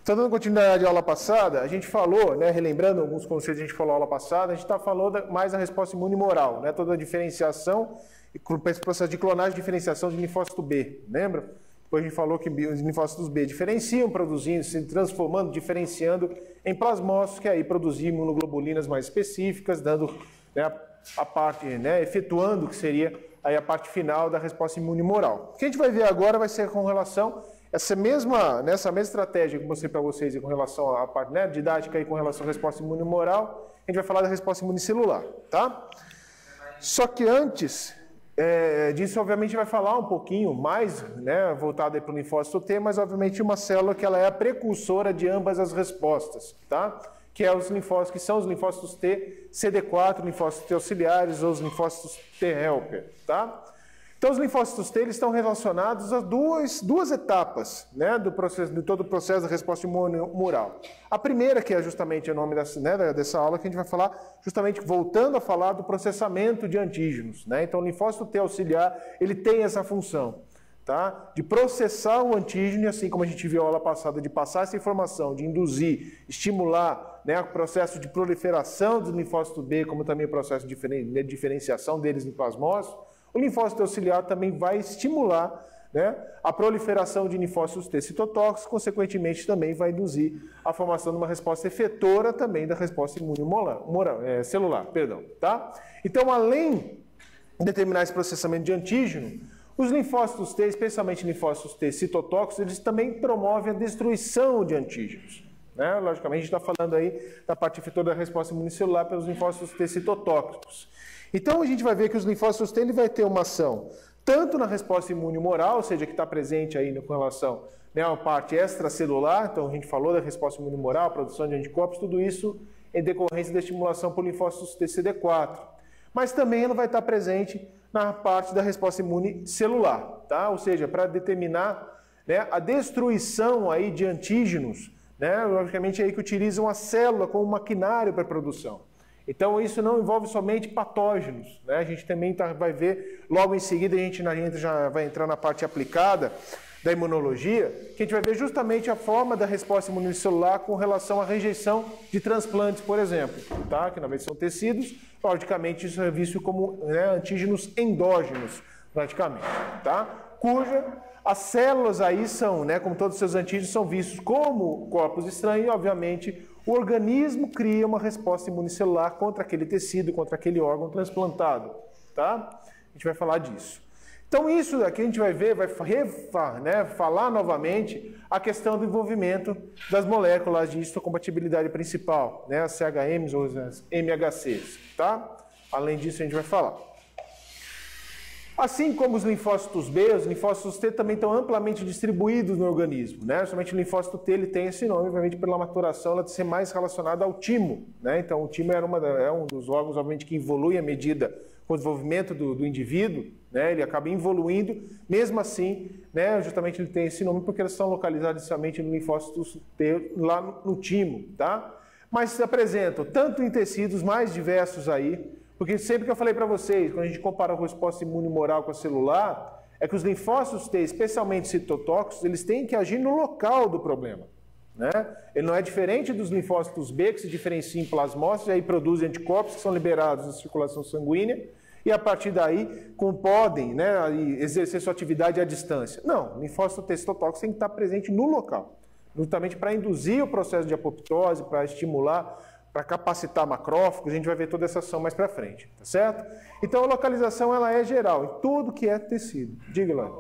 Então, dando continuidade à aula passada, a gente falou, né, relembrando alguns conceitos que a gente falou na aula passada, a gente está falando mais da resposta imune moral, né, toda a diferenciação, esse processo de clonagem e diferenciação de linfócito B, lembra? Depois a gente falou que os linfócitos B diferenciam, produzindo, se transformando, diferenciando em plasmócitos, que aí produzem imunoglobulinas mais específicas, dando, né, a parte, né, efetuando o que seria aí a parte final da resposta imune moral. O que a gente vai ver agora vai ser com relação nessa mesma estratégia que eu mostrei para vocês com relação à parte, né, didática e com relação à resposta imune moral, a gente vai falar da resposta imunicelular, tá? Só que antes disso, obviamente, vai falar um pouquinho mais, né, voltado para o linfócito T, mas obviamente uma célula que ela é a precursora de ambas as respostas, tá? Que é os linfócitos, que são os linfócitos T, CD4, linfócitos T auxiliares ou os linfócitos T helper, tá? Então, os linfócitos T eles estão relacionados a duas etapas, né, de todo o processo da resposta imune moral. A primeira, que é justamente o nome dessa aula, que a gente vai falar, justamente voltando a falar do processamento de antígenos, né? Então, o linfócito T auxiliar, ele tem essa função, tá? De processar o antígeno, e assim como a gente viu na aula passada, de passar essa informação, de induzir, estimular, né, o processo de proliferação do linfócito B, como também o processo de diferenciação deles em plasmócitos. O linfócito auxiliar também vai estimular, né, a proliferação de linfócitos T citotóxicos, consequentemente também vai induzir a formação de uma resposta efetora também da resposta imune celular, tá? Então, além de determinar esse processamento de antígeno, os linfócitos T, especialmente linfócitos T citotóxicos, eles também promovem a destruição de antígenos, né? Logicamente, a gente está falando aí da parte efetora da resposta imunicelular pelos linfócitos T citotóxicos. Então, a gente vai ver que os linfócitos T ele vai ter uma ação tanto na resposta imune moral, ou seja, que está presente aí com relação, né, à parte extracelular, então a gente falou da resposta imune moral, produção de anticorpos, tudo isso em decorrência da estimulação por linfócitos T CD4. Mas também ela vai estar presente na parte da resposta imune celular, tá? Ou seja, para determinar, né, a destruição aí de antígenos, né, logicamente aí que utilizam a célula como maquinário para a produção. Então, isso não envolve somente patógenos, né? A gente também vai ver, logo em seguida, a gente já vai entrar na parte aplicada da imunologia, que a gente vai ver justamente a forma da resposta imunicelular com relação à rejeição de transplantes, por exemplo, tá? Que na vez são tecidos, logicamente isso é visto como, né, antígenos endógenos, praticamente, tá? Cuja as células aí são, né, como todos os seus antígenos, são vistos como corpos estranhos e, obviamente, o organismo cria uma resposta imunicelular contra aquele tecido, contra aquele órgão transplantado, tá? A gente vai falar disso. Então, isso daqui a gente vai ver, né, falar novamente a questão do envolvimento das moléculas de histocompatibilidade principal, né, as CHMs ou as MHCs, tá? Além disso, a gente vai falar. Assim como os linfócitos B, os linfócitos T também estão amplamente distribuídos no organismo, né? Somente o linfócito T ele tem esse nome, obviamente, pela maturação, ela ser mais relacionada ao timo, né? Então, o timo é um dos órgãos, obviamente, que evolui à medida com o desenvolvimento do indivíduo, né? Ele acaba evoluindo, mesmo assim, né? Justamente ele tem esse nome porque eles são localizados somente no linfócito T, lá no timo, tá? Mas se apresentam tanto em tecidos mais diversos aí, porque sempre que eu falei para vocês, quando a gente compara a resposta imune moral com a celular, é que os linfócitos T, especialmente citotóxicos, eles têm que agir no local do problema, né? Ele não é diferente dos linfócitos B, que se diferenciam em plasmócitos e aí produzem anticorpos que são liberados na circulação sanguínea e a partir daí podem, né, exercer sua atividade à distância. Não, o linfócito T citotóxico tem que estar presente no local, justamente para induzir o processo de apoptose, para estimular, para capacitar macrófagos, a gente vai ver toda essa ação mais para frente, tá certo? Então a localização ela é geral, em tudo que é tecido. Diga lá.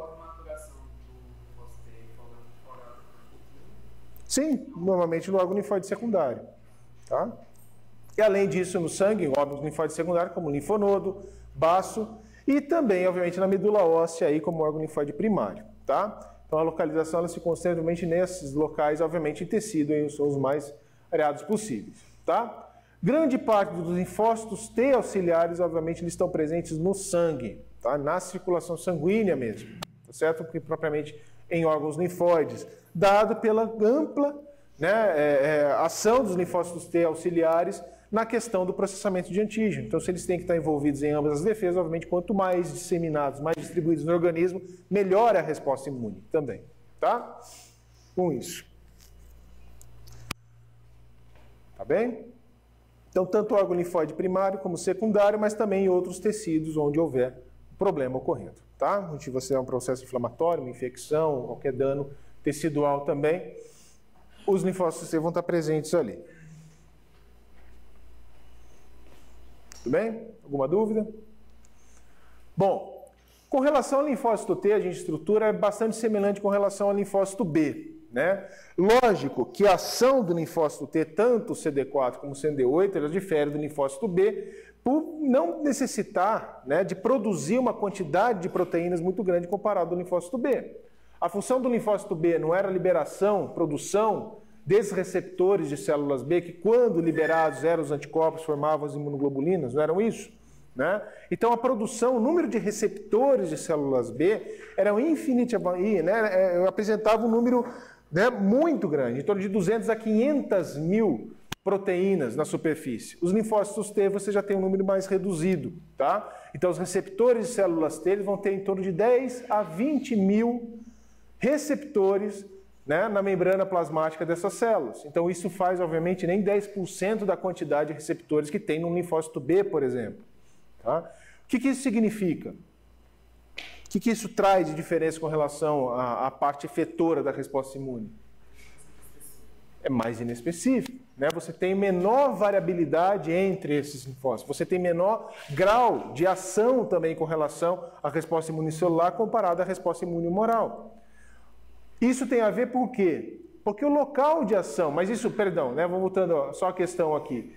Sim, normalmente no órgão linfóide secundário, tá? E além disso, no sangue, órgãos linfóides secundários, como linfonodo, baço, e também, obviamente, na medula óssea, aí, como órgão linfóide primário, tá? Então a localização ela se concentra realmente nesses locais, obviamente, em tecido, aí são os mais areados possíveis. Tá? Grande parte dos linfócitos T auxiliares, obviamente, eles estão presentes no sangue, tá? Na circulação sanguínea mesmo, tá certo? Porque propriamente em órgãos linfóides, dado pela ampla, né, ação dos linfócitos T auxiliares na questão do processamento de antígeno. Então, se eles têm que estar envolvidos em ambas as defesas, obviamente, quanto mais disseminados, mais distribuídos no organismo, melhor é a resposta imune também, tá? Com isso. Tá bem? Então, tanto órgão linfóide primário como secundário, mas também em outros tecidos onde houver problema ocorrendo. Tá? Se você é um processo inflamatório, uma infecção, qualquer dano tecidual também, os linfócitos T vão estar presentes ali. Tudo bem? Alguma dúvida? Bom, com relação ao linfócito T, a estrutura é bastante semelhante com relação ao linfócito B. Né? Lógico que a ação do linfócito T, tanto o CD4 como o CD8, ela difere do linfócito B por não necessitar, né, de produzir uma quantidade de proteínas muito grande comparado ao linfócito B. A função do linfócito B não era liberação, produção desses receptores de células B que, quando liberados, eram os anticorpos, formavam as imunoglobulinas, não eram isso? Né? Então, a produção, o número de receptores de células B era infinito, né? Apresentava um número, né, muito grande, em torno de 200 a 500 mil proteínas na superfície. Os linfócitos T você já tem um número mais reduzido, tá? Então, os receptores de células T eles vão ter em torno de 10 a 20 mil receptores, né, na membrana plasmática dessas células. Então, isso faz, obviamente, nem 10% da quantidade de receptores que tem no linfócito B, por exemplo. Tá? O que isso significa? O que isso traz de diferença com relação à parte efetora da resposta imune? É mais inespecífico. Né? Você tem menor variabilidade entre esses linfócitos. Você tem menor grau de ação também com relação à resposta imunicelular comparada à resposta imune humoral. Isso tem a ver por quê? Porque o local de ação, mas isso, perdão, né? Vou voltando só a questão aqui.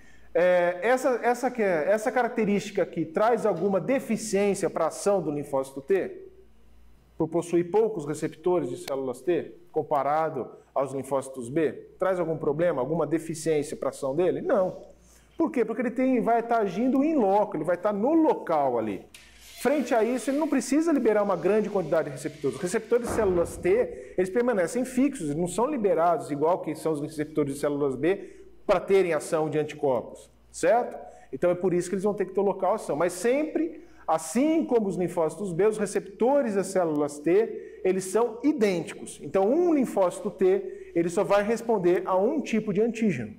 Essa característica aqui traz alguma deficiência para a ação do linfócito T? Por possuir poucos receptores de células T, comparado aos linfócitos B? Traz algum problema, alguma deficiência para a ação dele? Não. Por quê? Porque ele vai estar agindo in loco, ele vai estar no local ali. Frente a isso, ele não precisa liberar uma grande quantidade de receptores. Os receptores de células T, eles permanecem fixos, eles não são liberados igual que são os receptores de células B para terem ação de anticorpos, certo? Então é por isso que eles vão ter que ter local ação. Mas sempre, assim como os linfócitos B, os receptores das células T, eles são idênticos. Então um linfócito T, ele só vai responder a um tipo de antígeno.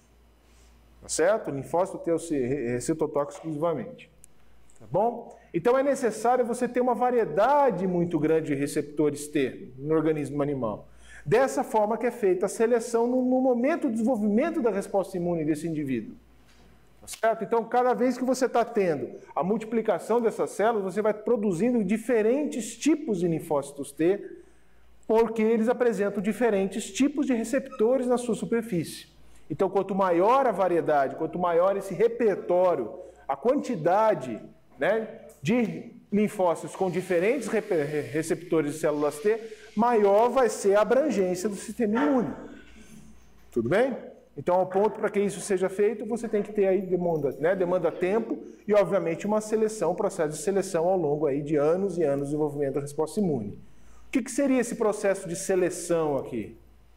Tá certo? O linfócito T é citotóxico exclusivamente. Tá bom? Então é necessário você ter uma variedade muito grande de receptores T no organismo animal. Dessa forma que é feita a seleção no momento do desenvolvimento da resposta imune desse indivíduo. Tá certo? Então, cada vez que você está tendo a multiplicação dessas células, você vai produzindo diferentes tipos de linfócitos T, porque eles apresentam diferentes tipos de receptores na sua superfície. Então, quanto maior a variedade, quanto maior esse repertório, a quantidade, né, de linfócitos com diferentes receptores de células T, maior vai ser a abrangência do sistema imune. Tudo bem? Então, ao ponto para que isso seja feito, você tem que ter aí demanda tempo e, obviamente, uma seleção, um processo de seleção ao longo aí de anos e anos de desenvolvimento da resposta imune. O que seria esse processo de seleção aqui?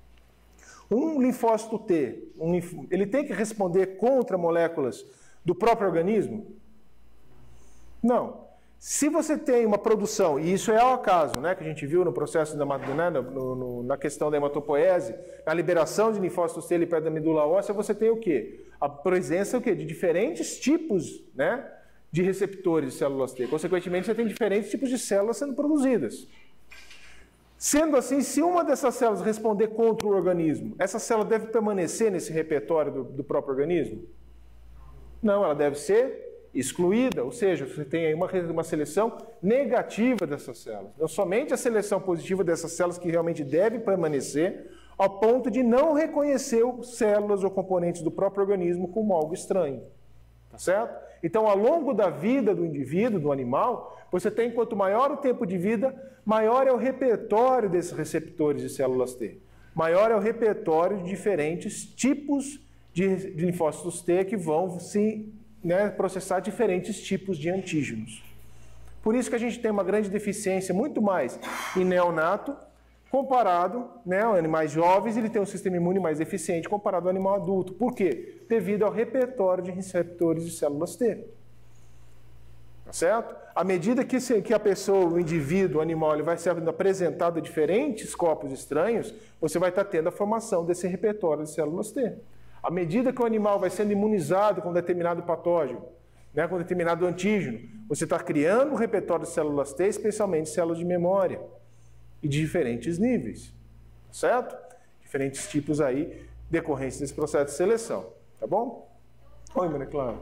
Um linfócito T, ele tem que responder contra moléculas do próprio organismo? Não. Se você tem uma produção, e isso é o caso, né, que a gente viu no processo na questão da hematopoese, na liberação de linfócitos T perto da medula óssea, você tem o quê? A presença de diferentes tipos, né, de receptores de células T. Consequentemente, você tem diferentes tipos de células sendo produzidas. Sendo assim, se uma dessas células responder contra o organismo, essa célula deve permanecer nesse repertório do próprio organismo? Não, ela deve ser excluída, ou seja, você tem aí uma seleção negativa dessas células. Então, somente a seleção positiva dessas células que realmente deve permanecer, ao ponto de não reconhecer células ou componentes do próprio organismo como algo estranho. Tá certo? Então, ao longo da vida do indivíduo, do animal, você tem, quanto maior o tempo de vida, maior é o repertório desses receptores de células T. Maior é o repertório de diferentes tipos de linfócitos T que vão se processar diferentes tipos de antígenos. Por isso que a gente tem uma grande deficiência, muito mais em neonato, comparado, animais jovens, ele tem um sistema imune mais eficiente comparado ao animal adulto. Por quê? Devido ao repertório de receptores de células T. Tá certo? À medida que a pessoa, o indivíduo, o animal, ele vai sendo apresentado a diferentes corpos estranhos, você vai estar tendo a formação desse repertório de células T. À medida que o animal vai sendo imunizado com determinado patógeno, né, com determinado antígeno, você está criando um repertório de células T, especialmente células de memória, e de diferentes níveis, certo? Diferentes tipos aí, decorrentes desse processo de seleção, tá bom? Oi, Maria Clara.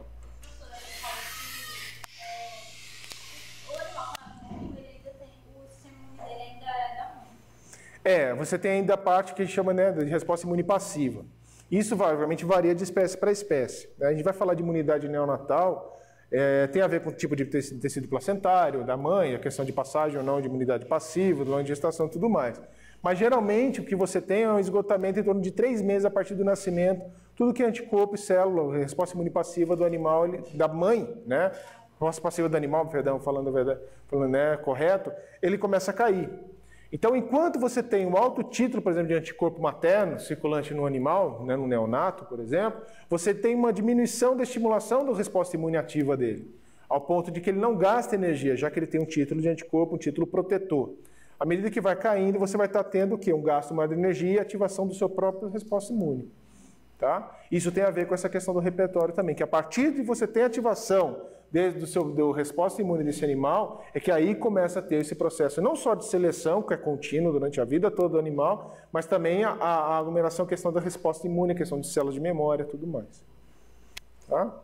Você tem ainda a parte que a gente chama, né, de resposta imune passiva. Isso, obviamente, varia de espécie para espécie. A gente vai falar de imunidade neonatal, tem a ver com o tipo de tecido placentário, da mãe, a questão de passagem ou não de imunidade passiva, durante a gestação e tudo mais. Mas, geralmente, o que você tem é um esgotamento em torno de 3 meses a partir do nascimento, tudo que é anticorpo e célula, resposta imune passiva do animal, da mãe, né? Resposta passiva do animal, perdão, falando a verdade, né, correto, ele começa a cair. Então, enquanto você tem um alto título, por exemplo, de anticorpo materno circulante no animal, né, no neonato, por exemplo, você tem uma diminuição da estimulação da resposta imune ativa dele, ao ponto de que ele não gasta energia, já que ele tem um título de anticorpo, um título protetor. À medida que vai caindo, você vai estar tendo o quê? Um gasto maior de energia e ativação do seu próprio resposta imune. Tá? Isso tem a ver com essa questão do repertório também, que a partir de você ter ativação desde do resposta imune desse animal, é que aí começa a ter esse processo não só de seleção, que é contínuo durante a vida toda do animal, mas também a aglomeração, a questão da resposta imune, a questão de células de memória e tudo mais. Tá?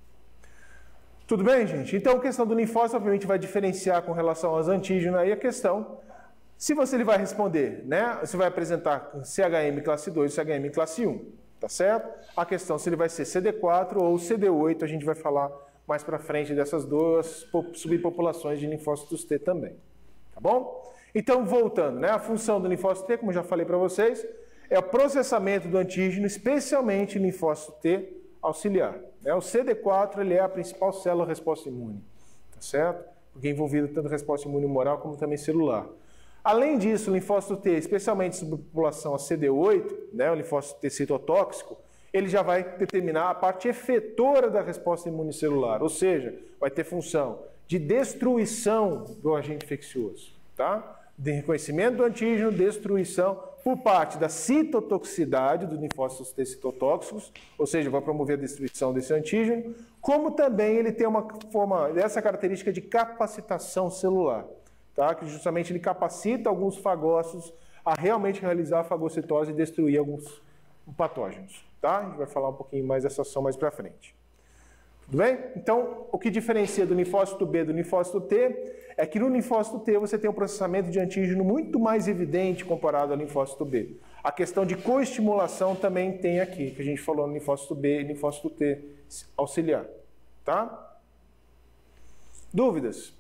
Tudo bem, gente? Então, a questão do linfócito, obviamente, vai diferenciar com relação aos antígenos aí a questão. Se ele vai responder, né? Você vai apresentar CHM classe 2 e CHM classe 1. Tá certo? A questão se ele vai ser CD4 ou CD8, a gente vai falar mais para frente dessas duas subpopulações de linfócitos T também. Tá bom? Então, voltando, né? A função do linfócito T, como eu já falei para vocês, é o processamento do antígeno, especialmente linfócito T auxiliar. Né? O CD4 ele é a principal célula resposta imune. Tá certo? Porque é envolvido tanto resposta imune humoral como também celular. Além disso, o linfócito T, especialmente subpopulação a CD8, né, o linfócito T citotóxico, ele já vai determinar a parte efetora da resposta imunicelular, ou seja, vai ter função de destruição do agente infeccioso, tá? De reconhecimento do antígeno, destruição por parte da citotoxicidade dos linfócitos T citotóxicos, ou seja, vai promover a destruição desse antígeno, como também ele tem uma forma dessa característica de capacitação celular. Tá? Que justamente ele capacita alguns fagócitos a realmente realizar a fagocitose e destruir alguns patógenos. Tá? A gente vai falar um pouquinho mais dessa ação mais para frente. Tudo bem? Então, o que diferencia do linfócito B do linfócito T é que no linfócito T você tem um processamento de antígeno muito mais evidente comparado ao linfócito B. A questão de coestimulação também tem aqui, que a gente falou no linfócito B e linfócito T auxiliar. Tá? Dúvidas?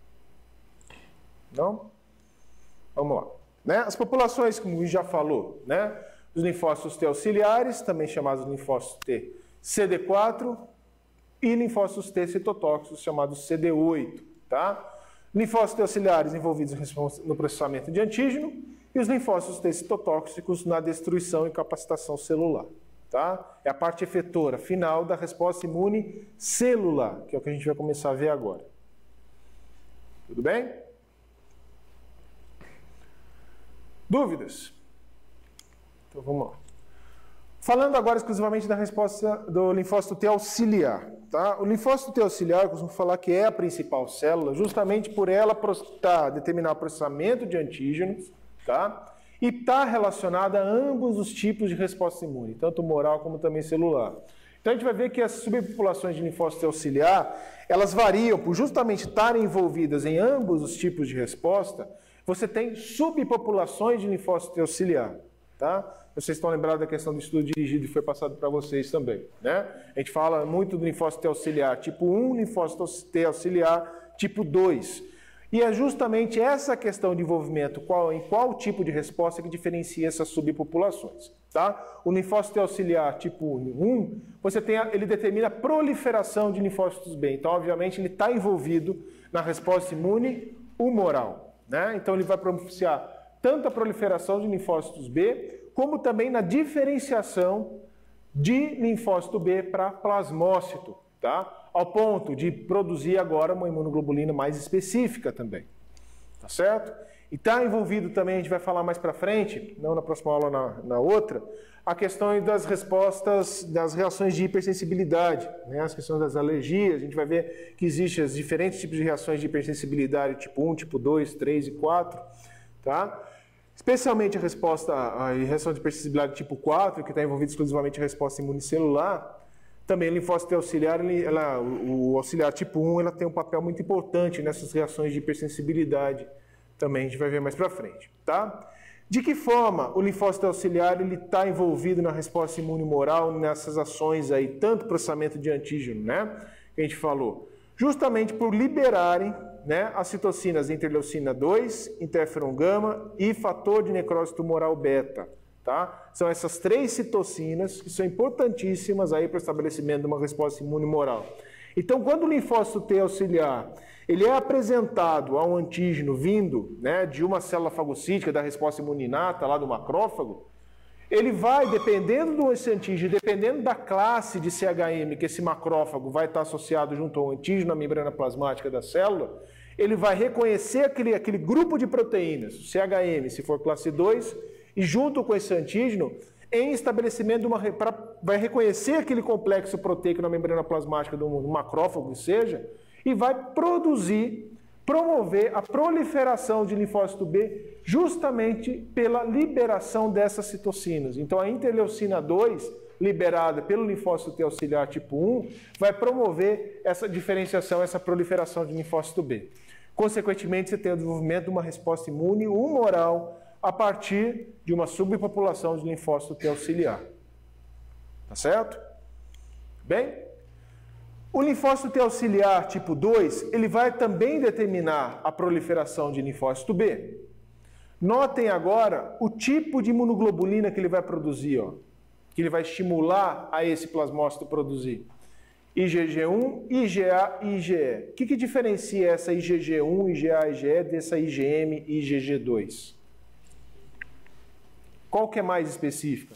Não? Vamos lá. Né? As populações, como a gente já falou, né? Os linfócitos T auxiliares, também chamados linfócitos T CD4, e linfócitos T citotóxicos, chamados CD8. Tá? Linfócitos T auxiliares envolvidos no processamento de antígeno, e os linfócitos T citotóxicos na destruição e capacitação celular. Tá? É a parte efetora final da resposta imune celular, que é o que a gente vai começar a ver agora. Tudo bem? Dúvidas? Então vamos lá. Falando agora exclusivamente da resposta do linfócito T auxiliar. Tá? O linfócito T auxiliar, eu costumo falar que é a principal célula, justamente por ela determinar o processamento de antígenos, tá? E está relacionada a ambos os tipos de resposta imune, tanto humoral como também celular. Então a gente vai ver que as subpopulações de linfócito T auxiliar, elas variam por justamente estarem envolvidas em ambos os tipos de resposta. Você tem subpopulações de linfócito T auxiliar, tá? Vocês estão lembrados da questão do estudo dirigido que foi passado para vocês também, né? A gente fala muito do linfócito T auxiliar tipo 1, linfócito T auxiliar tipo 2. E é justamente essa questão de envolvimento em qual tipo de resposta que diferencia essas subpopulações, tá? O linfócito T auxiliar tipo 1, ele determina a proliferação de linfócitos B. Então, obviamente, ele está envolvido na resposta imune humoral, né? Então, ele vai propiciar tanto a proliferação de linfócitos B, como também na diferenciação de linfócito B para plasmócito, tá? Ao ponto de produzir agora uma imunoglobulina mais específica também. tá certo? E está envolvido também, a gente vai falar mais para frente, não na próxima aula, na outra, a questão das respostas, das reações de hipersensibilidade, né? As questões das alergias, a gente vai ver que existem os diferentes tipos de reações de hipersensibilidade, tipo 1, tipo 2, 3 e 4, tá? Especialmente a reação de hipersensibilidade tipo 4, que está envolvida exclusivamente em resposta imunicelular. Também o linfócito auxiliar, o auxiliar tipo 1, ela tem um papel muito importante nessas reações de hipersensibilidade. Também a gente vai ver mais para frente, tá? De que forma o linfócito auxiliar está envolvido na resposta imunomoral nessas ações aí, tanto processamento de antígeno, né? Que a gente falou. Justamente por liberarem, né, as citocinas interleucina 2, interferon gama e fator de necrose tumoral beta, tá? São essas 3 citocinas que são importantíssimas aí para o estabelecimento de uma resposta imunomoral. Então, quando o linfócito T auxiliar ele é apresentado a um antígeno vindo, né, de uma célula fagocítica da resposta imuninata, lá do macrófago, ele vai, dependendo do antígeno, dependendo da classe de CHM que esse macrófago vai estar associado junto ao antígeno na membrana plasmática da célula, ele vai reconhecer aquele grupo de proteínas, o CHM, se for classe 2, e junto com esse antígeno, em estabelecimento de vai reconhecer aquele complexo proteico na membrana plasmática do macrófago, que seja, e vai promover a proliferação de linfócito B justamente pela liberação dessas citocinas. Então, a interleucina 2, liberada pelo linfócito T auxiliar tipo 1, vai promover essa diferenciação, essa proliferação de linfócito B. Consequentemente, você tem o desenvolvimento de uma resposta imune humoral a partir de uma subpopulação de linfócito T auxiliar. Tá certo? Bem? O linfócito T auxiliar tipo 2, ele vai também determinar a proliferação de linfócito B. Notem agora o tipo de imunoglobulina que ele vai produzir, ó, que ele vai estimular a esse plasmócito produzir. IgG1, IgA e IgE. O que diferencia essa IgG1, IgA e IgE dessa IgM e IgG2? Qual que é mais específica?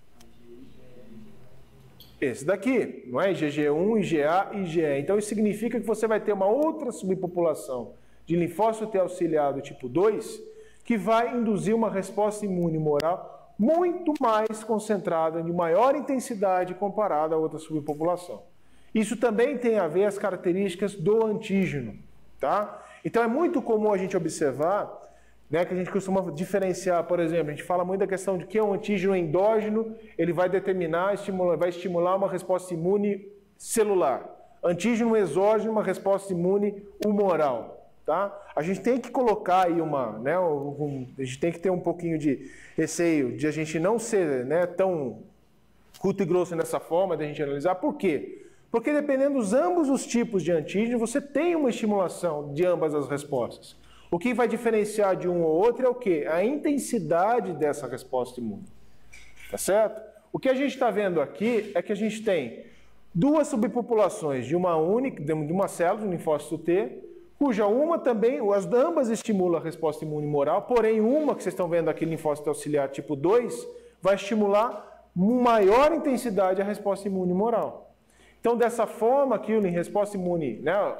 Esse daqui, não é? IgG1, IgA e IgE. Então isso significa que você vai ter uma outra subpopulação de linfócito T auxiliar do tipo 2 que vai induzir uma resposta imune humoral muito mais concentrada, de maior intensidade comparada a outra subpopulação. Isso também tem a ver com as características do antígeno, tá? Então é muito comum a gente observar, né, que a gente costuma diferenciar, por exemplo, a gente fala muito da questão de que um antígeno endógeno, ele vai determinar, vai estimular uma resposta imune celular. Antígeno exógeno, uma resposta imune humoral, tá? A gente tem que colocar aí a gente tem que ter um pouquinho de receio de a gente não ser, né, tão curto e grosso nessa forma de a gente analisar. Por quê? Porque dependendo dos ambos os tipos de antígeno, você tem uma estimulação de ambas as respostas. O que vai diferenciar de um ou outro é o quê? A intensidade dessa resposta imune. Tá certo? O que a gente está vendo aqui é que a gente tem duas subpopulações de uma única, de uma célula, de um linfócito T, cuja uma também, ambas estimulam a resposta imune humoral, porém uma que vocês estão vendo aqui, linfócito auxiliar tipo 2, vai estimular com maior intensidade a resposta imune humoral. Então, dessa forma aqui, a resposta imune,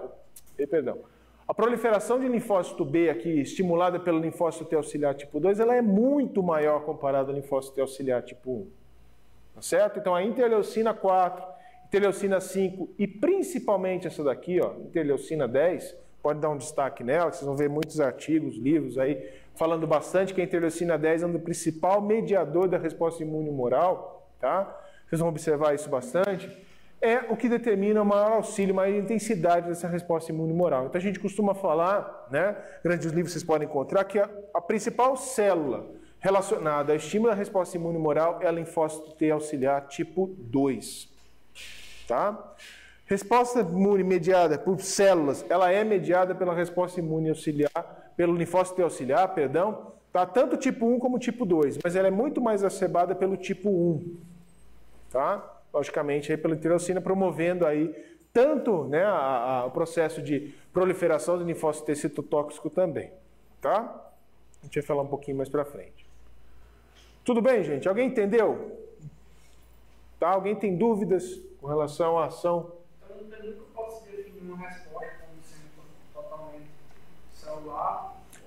a proliferação de linfócito B aqui, estimulada pelo linfócito T auxiliar tipo 2, ela é muito maior comparada ao linfócito T auxiliar tipo 1. Tá certo? Então, a interleucina 4, interleucina 5 e principalmente essa daqui, ó, interleucina 10, pode dar um destaque nela, vocês vão ver muitos artigos, livros aí, falando bastante que a interleucina 10 é o principal mediador da resposta imune humoral, tá? Vocês vão observar isso bastante. É o que determina o maior auxílio, maior intensidade dessa resposta imune humoral. Então a gente costuma falar, né, grandes livros vocês podem encontrar, que a principal célula relacionada ao estímulo da resposta imune humoral é a linfócito T auxiliar tipo 2. Tá? Resposta imune mediada por células, ela é mediada pela resposta imune auxiliar, pelo linfócito T auxiliar, perdão, tá? Tanto tipo 1 como tipo 2, mas ela é muito mais exacerbada pelo tipo 1, tá? Logicamente, aí pela interleucina, promovendo aí tanto, né, o processo de proliferação do linfócito T citotóxico também, tá? A gente vai falar um pouquinho mais para frente. Tudo bem, gente? Alguém entendeu? Tá? Alguém tem dúvidas com relação à ação? Então, entendendo que eu posso definir uma resposta como sendo totalmente celular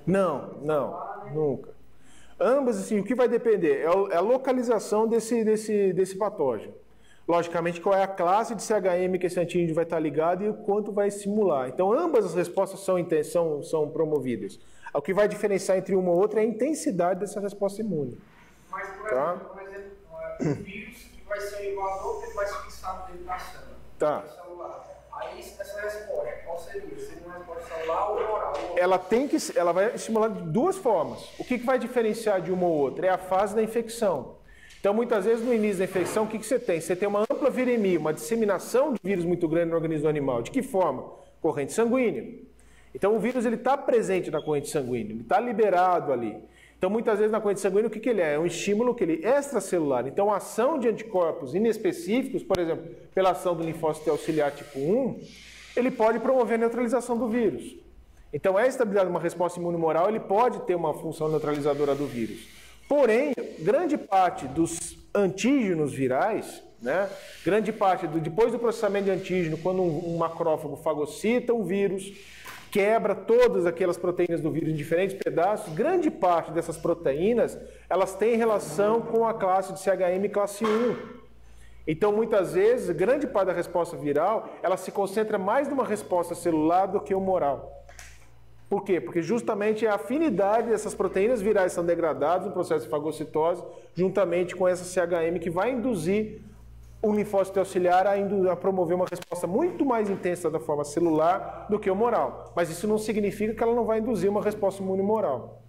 Não, nunca. Ambas, assim, o que vai depender é a localização desse patógeno. Logicamente, qual é a classe de CHM que esse antígeno vai estar ligado e o quanto vai estimular. Então, ambas as respostas são promovidas. O que vai diferenciar entre uma ou outra é a intensidade dessa resposta imune. Mas, por exemplo, o vírus que vai ser igual a outro, ele vai se fixar dentro da célula. Tá. Aí, essa resposta, qual seria? Seria uma resposta celular ou oral? Ela vai estimular de duas formas. O que vai diferenciar de uma ou outra? É a fase da infecção. Então, muitas vezes, no início da infecção, o que você tem? Você tem uma ampla viremia, uma disseminação de vírus muito grande no organismo animal. De que forma? Corrente sanguínea. Então, o vírus está presente na corrente sanguínea, ele está liberado ali. Então, muitas vezes, na corrente sanguínea, o que ele é? É um estímulo extracelular. Então, a ação de anticorpos inespecíficos, por exemplo, pela ação do linfócito auxiliar tipo 1, ele pode promover a neutralização do vírus. Então, é estabilizada uma resposta imunomoral, ele pode ter uma função neutralizadora do vírus. Porém, grande parte dos antígenos virais, né, grande parte, depois do processamento de antígeno, quando um macrófago fagocita um vírus, quebra todas aquelas proteínas do vírus em diferentes pedaços, grande parte dessas proteínas, elas têm relação com a classe de CHM classe 1. Então, muitas vezes, grande parte da resposta viral, ela se concentra mais numa resposta celular do que humoral. Por quê? Porque justamente a afinidade dessas proteínas virais são degradadas no processo de fagocitose, juntamente com essa CHM que vai induzir o linfócito auxiliar a promover uma resposta muito mais intensa da forma celular do que humoral. Mas isso não significa que ela não vai induzir uma resposta imune humoral.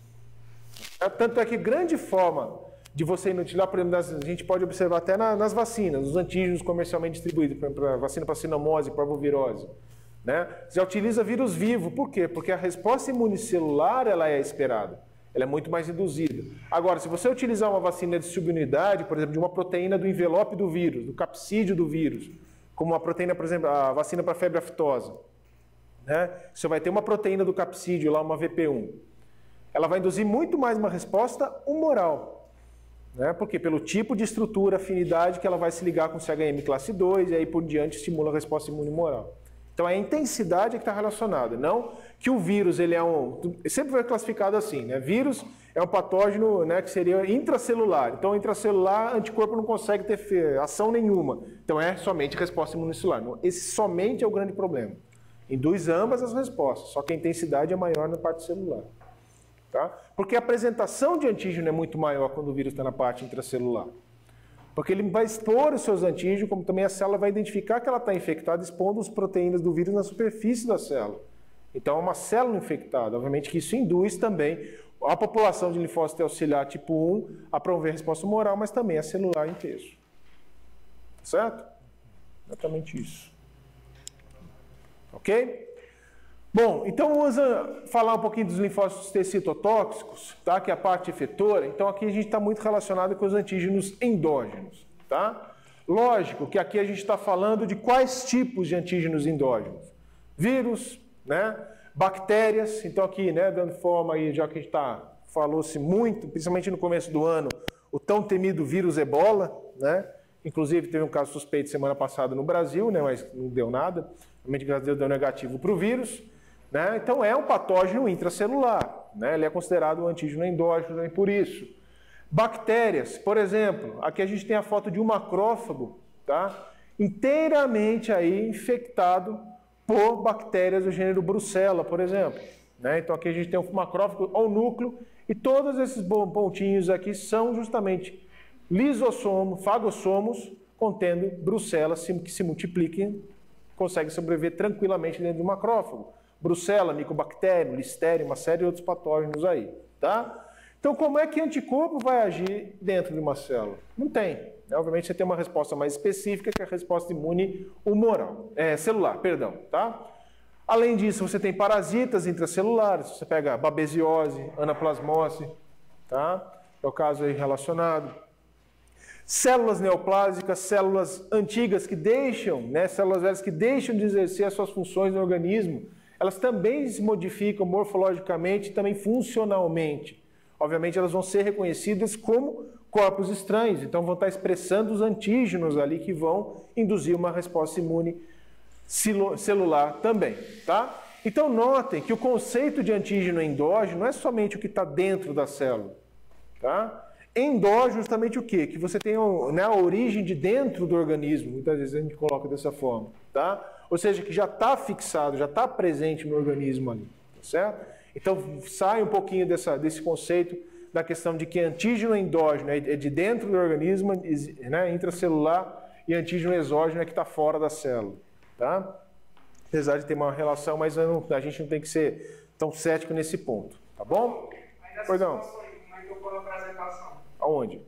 Tanto é que grande forma de você inutilizar, por exemplo, a gente pode observar até nas vacinas, nos antígenos comercialmente distribuídos, por exemplo, a vacina para sinomose, parvovirose. Né? Já utiliza vírus vivo. Por quê? Porque a resposta imunicelular ela é esperada. Ela é muito mais induzida. Agora, se você utilizar uma vacina de subunidade, por exemplo, de uma proteína do envelope do vírus, do capsídeo do vírus, como uma proteína, por exemplo, a vacina para febre aftosa, né? Você vai ter uma proteína do capsídeo, lá uma VP1. Ela vai induzir muito mais uma resposta humoral. Né? Porque pelo tipo de estrutura, afinidade que ela vai se ligar com CHM classe 2 e aí por diante estimula a resposta imune humoral. Então, é a intensidade que está relacionada, não que o vírus ele é sempre foi classificado assim, né? Vírus é um patógeno, né, que seria intracelular. Então, intracelular, anticorpo não consegue ter ação nenhuma. Então, é somente resposta imunicelular. Esse somente é o grande problema. Induz ambas as respostas, só que a intensidade é maior na parte celular. Tá? Porque a apresentação de antígeno é muito maior quando o vírus está na parte intracelular. Porque ele vai expor os seus antígenos, como também a célula vai identificar que ela está infectada, expondo as proteínas do vírus na superfície da célula. Então, é uma célula infectada. Obviamente que isso induz também a população de linfócito auxiliar tipo 1 a promover resposta humoral, mas também a celular em peso. Certo? Exatamente isso. Ok? Bom, então vamos falar um pouquinho dos linfócitos T citotóxicos, tá? Que é a parte efetora. Então aqui a gente está muito relacionado com os antígenos endógenos. Tá? Lógico que aqui a gente está falando de quais tipos de antígenos endógenos. Vírus, né? Bactérias. Então aqui, né, dando forma aí, já que a gente falou-se muito, principalmente no começo do ano, o tão temido vírus Ebola, né? Inclusive teve um caso suspeito semana passada no Brasil, né? Mas não deu nada. Realmente, graças a Deus, deu negativo para o vírus. Né? Então, é um patógeno intracelular. Né? Ele é considerado um antígeno endógeno e por isso. Bactérias, por exemplo, aqui a gente tem a foto de um macrófago, tá? Inteiramente aí infectado por bactérias do gênero Brucella, por exemplo. Né? Então, aqui a gente tem um macrófago ao núcleo e todos esses pontinhos aqui são justamente lisossomos, fagossomos, contendo Brucella, que se multipliquem, conseguem sobreviver tranquilamente dentro do macrófago. Brucella, micobactério, listério, uma série de outros patógenos aí, tá? Então, como é que anticorpo vai agir dentro de uma célula? Não tem. Né? Obviamente, você tem uma resposta mais específica, que é a resposta imune humoral, celular, perdão, tá? Além disso, você tem parasitas intracelulares, você pega babesiose, anaplasmose, tá? É o caso aí relacionado. Células neoplásicas, células antigas que deixam, né, células velhas que deixam de exercer as suas funções no organismo, elas também se modificam morfologicamente e também funcionalmente. Obviamente, elas vão ser reconhecidas como corpos estranhos, então vão estar expressando os antígenos ali que vão induzir uma resposta imune celular também, tá? Então, notem que o conceito de antígeno endógeno não é somente o que está dentro da célula. Tá? Endógeno, justamente o quê? Que você tem a origem de dentro do organismo, muitas vezes a gente coloca dessa forma. Tá? Ou seja, que já está fixado, já está presente no organismo ali. Tá certo? Então, sai um pouquinho desse conceito da questão de que antígeno endógeno é de dentro do organismo, né, intracelular, e antígeno exógeno é que está fora da célula. Tá? Apesar de ter uma relação, mas a gente não tem que ser tão cético nesse ponto. Tá bom? Pois não. Aonde?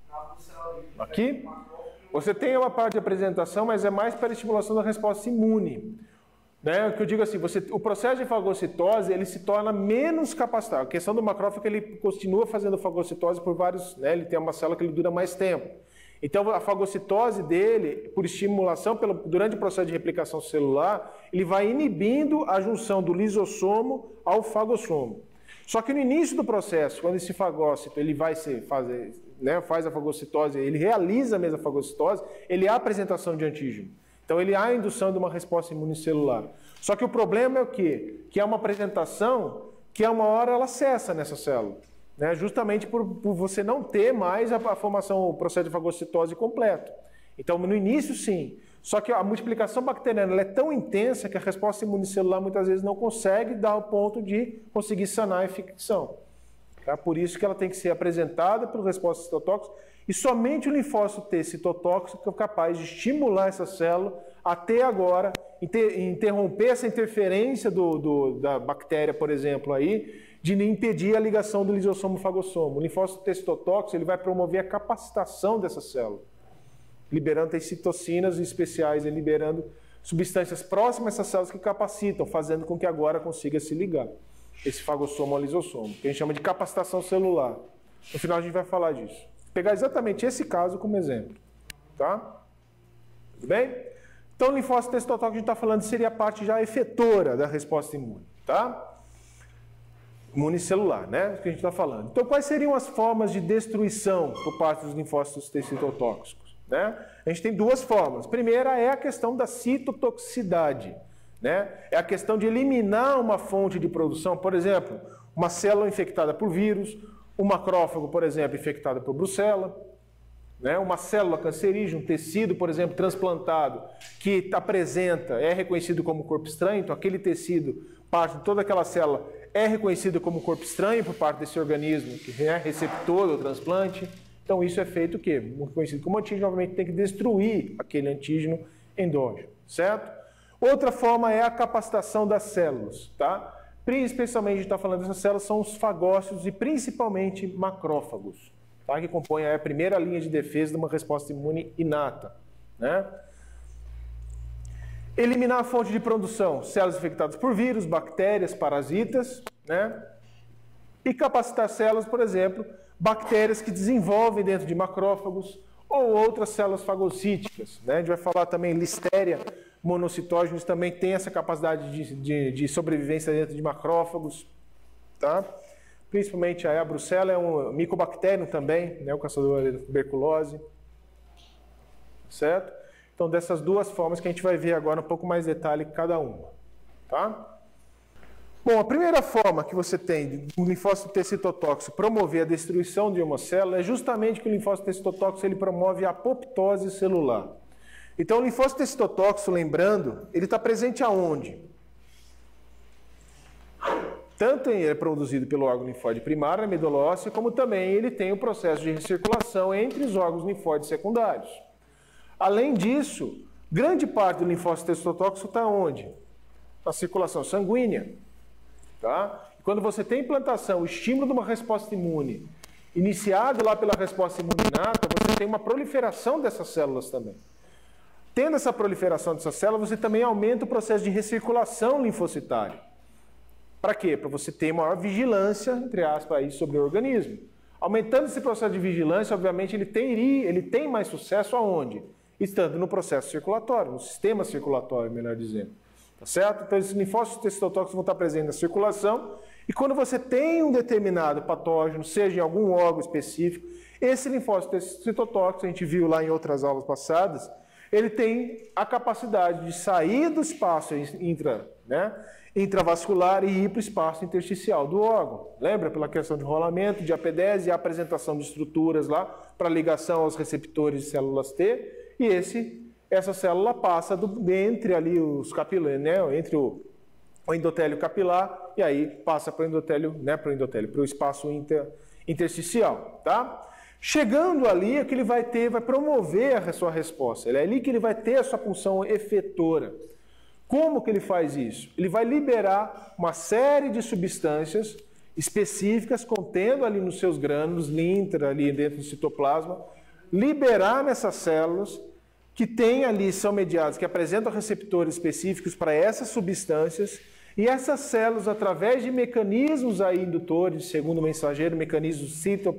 Aqui? Você tem uma parte de apresentação, mas é mais para a estimulação da resposta imune. Né? O que eu digo assim, o processo de fagocitose ele se torna menos capacitado. A questão do macrófago ele continua fazendo fagocitose por vários, né? Ele tem uma célula que ele dura mais tempo. Então a fagocitose dele, por estimulação durante o processo de replicação celular, ele vai inibindo a junção do lisossomo ao fagossomo. Só que no início do processo, quando esse fagócito ele vai faz a fagocitose, ele realiza a mesma fagocitose, ele há a apresentação de antígeno. Então, ele há a indução de uma resposta imunicelular. Só que o problema é o quê? Que é uma apresentação que a uma hora ela cessa nessa célula. Né? Justamente por você não ter mais a formação, o processo de fagocitose completo. Então, no início, sim. Só que a multiplicação bacteriana ela é tão intensa que a resposta imunicelular muitas vezes não consegue dar o ponto de conseguir sanar a infecção. Tá? Por isso que ela tem que ser apresentada pela resposta citotóxica. E somente o linfócito T citotóxico é capaz de estimular essa célula até agora, interromper essa interferência da bactéria, por exemplo, aí, de impedir a ligação do lisossomo-fagossomo. O linfócito T citotóxico ele vai promover a capacitação dessa célula, liberando as citocinas especiais, liberando substâncias próximas a essas células que capacitam, fazendo com que agora consiga se ligar esse fagossomo ao lisossomo, que a gente chama de capacitação celular. No final a gente vai falar disso. Vou pegar exatamente esse caso como exemplo. Tá? Tudo bem? Então, o linfócito T citotóxico que a gente está falando seria a parte já efetora da resposta imune. Tá? Municelular, né? Que a gente está falando. Então, quais seriam as formas de destruição por parte dos linfócitos T citotóxicos? Né? A gente tem duas formas. A primeira é a questão da citotoxicidade. Né? É a questão de eliminar uma fonte de produção, por exemplo, uma célula infectada por vírus, um macrófago, por exemplo, infectado por brucela, né? Uma célula cancerígena, um tecido, por exemplo, transplantado, que apresenta, é reconhecido como corpo estranho, então aquele tecido, parte de toda aquela célula, é reconhecido como corpo estranho por parte desse organismo que é receptor do transplante. Então isso é feito o quê? Reconhecido como antígeno, obviamente tem que destruir aquele antígeno endógeno, certo? Outra forma é a capacitação das células, tá? Especialmente a gente está falando dessas células, são os fagócitos e principalmente macrófagos, tá? Que compõem a primeira linha de defesa de uma resposta imune inata. Né? Eliminar a fonte de produção, células infectadas por vírus, bactérias, parasitas, né? E capacitar células, por exemplo, bactérias que desenvolvem dentro de macrófagos ou outras células fagocíticas. Né? A gente vai falar também Listeria monocitógenos também tem essa capacidade de sobrevivência dentro de macrófagos, tá? Principalmente a Brucella é um micobactério também, né? O caçador da tuberculose, certo? Então dessas duas formas que a gente vai ver agora um pouco mais detalhe cada uma, tá? Bom, a primeira forma que você tem do linfócito T citotóxico promover a destruição de uma célula é justamente que o linfócito T citotóxico ele promove a apoptose celular. Então, o linfócito T citotóxico, lembrando, ele está presente aonde? Tanto ele é produzido pelo órgão linfóide primário, a medula óssea, como também ele tem o processo de recirculação entre os órgãos linfóides secundários. Além disso, grande parte do linfócito T citotóxico está onde? Na circulação sanguínea. Tá? Quando você tem implantação, o estímulo de uma resposta imune, iniciado lá pela resposta imune inata, você tem uma proliferação dessas células também. Tendo essa proliferação dessa célula, você também aumenta o processo de recirculação linfocitária. Para quê? Para você ter maior vigilância, entre aspas, aí, sobre o organismo. Aumentando esse processo de vigilância, obviamente, ele tem mais sucesso aonde? Estando no processo circulatório, no sistema circulatório, melhor dizendo. Tá certo? Então, esses linfócitos T citotóxicos vão estar presentes na circulação, e quando você tem um determinado patógeno, seja em algum órgão específico, esse linfócito T citotóxico, a gente viu lá em outras aulas passadas, ele tem a capacidade de sair do espaço intra, né, intravascular e ir para o espaço intersticial do órgão. Lembra? Pela questão de rolamento, de AP10 e a apresentação de estruturas lá para ligação aos receptores de células T. E essa célula passa entre ali os capilares, né? Entre o endotélio capilar e aí passa para o endotélio, né? Para o espaço intersticial, tá? Chegando ali é que ele vai promover a sua resposta. É ali que ele vai ter a sua função efetora. Como que ele faz isso? Ele vai liberar uma série de substâncias específicas contendo ali nos seus grânulos, linter ali dentro do citoplasma, liberar nessas células que tem ali, são mediadas, que apresentam receptores específicos para essas substâncias, e essas células, através de mecanismos aí indutores, segundo o mensageiro, mecanismos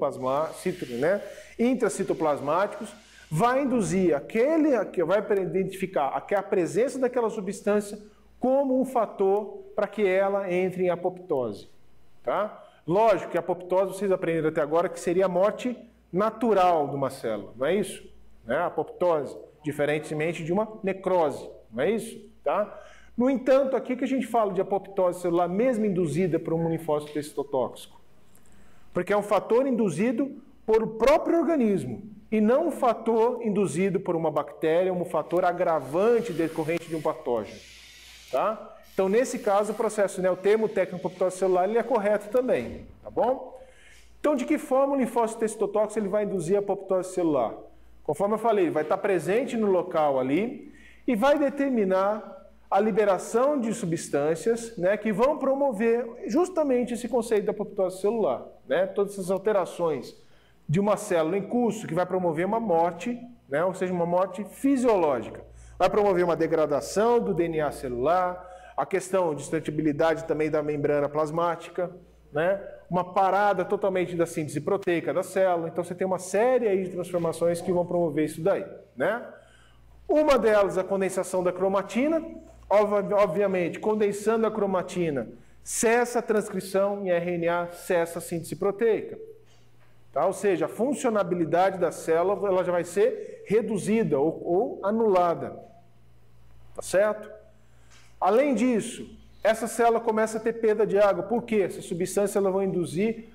intracitoplasmáticos, vai induzir vai identificar a presença daquela substância como um fator para que ela entre em apoptose. Tá? Lógico que a apoptose, vocês aprenderam até agora, que seria a morte natural de uma célula, não é isso? Né? A apoptose, diferentemente de uma necrose, não é isso? Tá? No entanto, aqui que a gente fala de apoptose celular, mesmo induzida por um linfócito T citotóxico, porque é um fator induzido por o próprio organismo, e não um fator induzido por uma bactéria, um fator agravante decorrente de um patógeno. Tá? Então, nesse caso, o processo, né, o termo técnico apoptose celular, ele é correto também, tá bom? Então, de que forma o linfócito T citotóxico ele vai induzir a apoptose celular? Conforme eu falei, vai estar presente no local ali e vai determinar a liberação de substâncias, né, que vão promover justamente esse conceito da apoptose celular, né? Todas essas alterações de uma célula em curso que vai promover uma morte, né, ou seja, uma morte fisiológica. Vai promover uma degradação do DNA celular, a questão de sustentabilidade também da membrana plasmática, né, uma parada totalmente da síntese proteica da célula. Então você tem uma série aí de transformações que vão promover isso daí, né? Uma delas, a condensação da cromatina. Obviamente, condensando a cromatina, cessa a transcrição em RNA, cessa a síntese proteica. Tá? Ou seja, a funcionalidade da célula ela já vai ser reduzida ou anulada. Tá certo? Além disso, essa célula começa a ter perda de água. Por quê? Essas substâncias elas vão induzir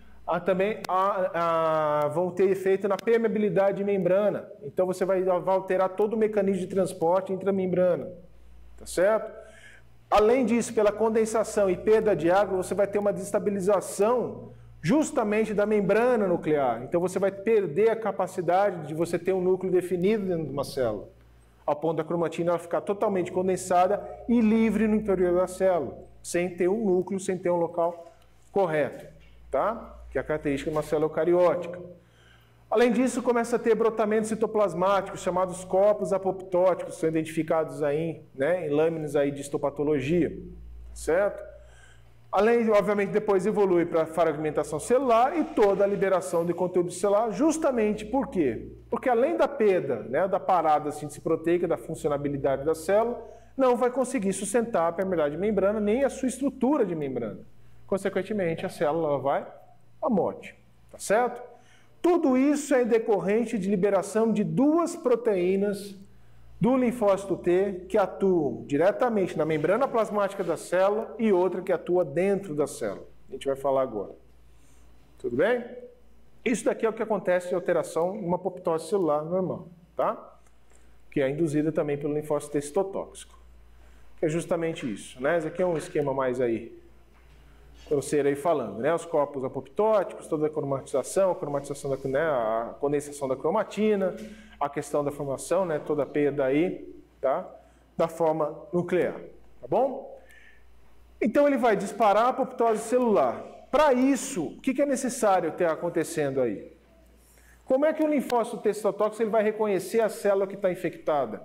vão ter efeito na permeabilidade de membrana. Então você vai alterar todo o mecanismo de transporte intramembrana. Tá certo? Além disso, pela condensação e perda de água, você vai ter uma desestabilização justamente da membrana nuclear. Então você vai perder a capacidade de você ter um núcleo definido dentro de uma célula, ao ponto da cromatina ela ficar totalmente condensada e livre no interior da célula, sem ter um núcleo, sem ter um local correto, tá? Que é a característica de uma célula eucariótica. Além disso, começa a ter brotamentos citoplasmáticos, chamados corpos apoptóticos, que são identificados aí, né, em lâminas aí de histopatologia, certo? Além, obviamente, depois evolui para a fragmentação celular e toda a liberação de conteúdo celular, justamente por quê? Porque além da perda, né, da parada da síntese proteica, da funcionalidade da célula, não vai conseguir sustentar a permeabilidade de membrana, nem a sua estrutura de membrana. Consequentemente, a célula vai à morte, tá certo? Tudo isso é decorrente de liberação de duas proteínas do linfócito T que atuam diretamente na membrana plasmática da célula e outra que atua dentro da célula. A gente vai falar agora. Tudo bem? Isso daqui é o que acontece de alteração em uma apoptose celular normal, tá? Que é induzida também pelo linfócito T citotóxico. Que é justamente isso, né? Esse aqui é um esquema mais aí grosseiro aí falando, né? Os corpos apoptóticos, toda a cromatização né? A condensação da cromatina, a questão da formação, né? Toda a perda aí, tá? Da forma nuclear, tá bom? Então ele vai disparar a apoptose celular. Para isso, o que é necessário ter acontecendo aí? Como é que o linfócito T citotóxico ele vai reconhecer a célula que está infectada?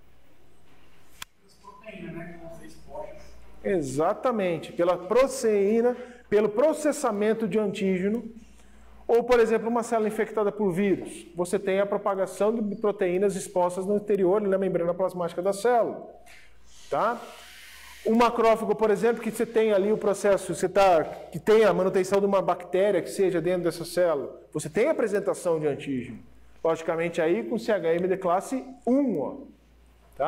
As proteínas, né? Que vão ser expostas. Exatamente, pela proteína, pelo processamento de antígeno, ou, por exemplo, uma célula infectada por vírus. Você tem a propagação de proteínas expostas no interior, na membrana plasmática da célula. Tá? Um macrófago, por exemplo, que você tem ali o processo, que tem a manutenção de uma bactéria que seja dentro dessa célula. Você tem a apresentação de antígeno. Logicamente aí com CHM de classe 1, ó, tá?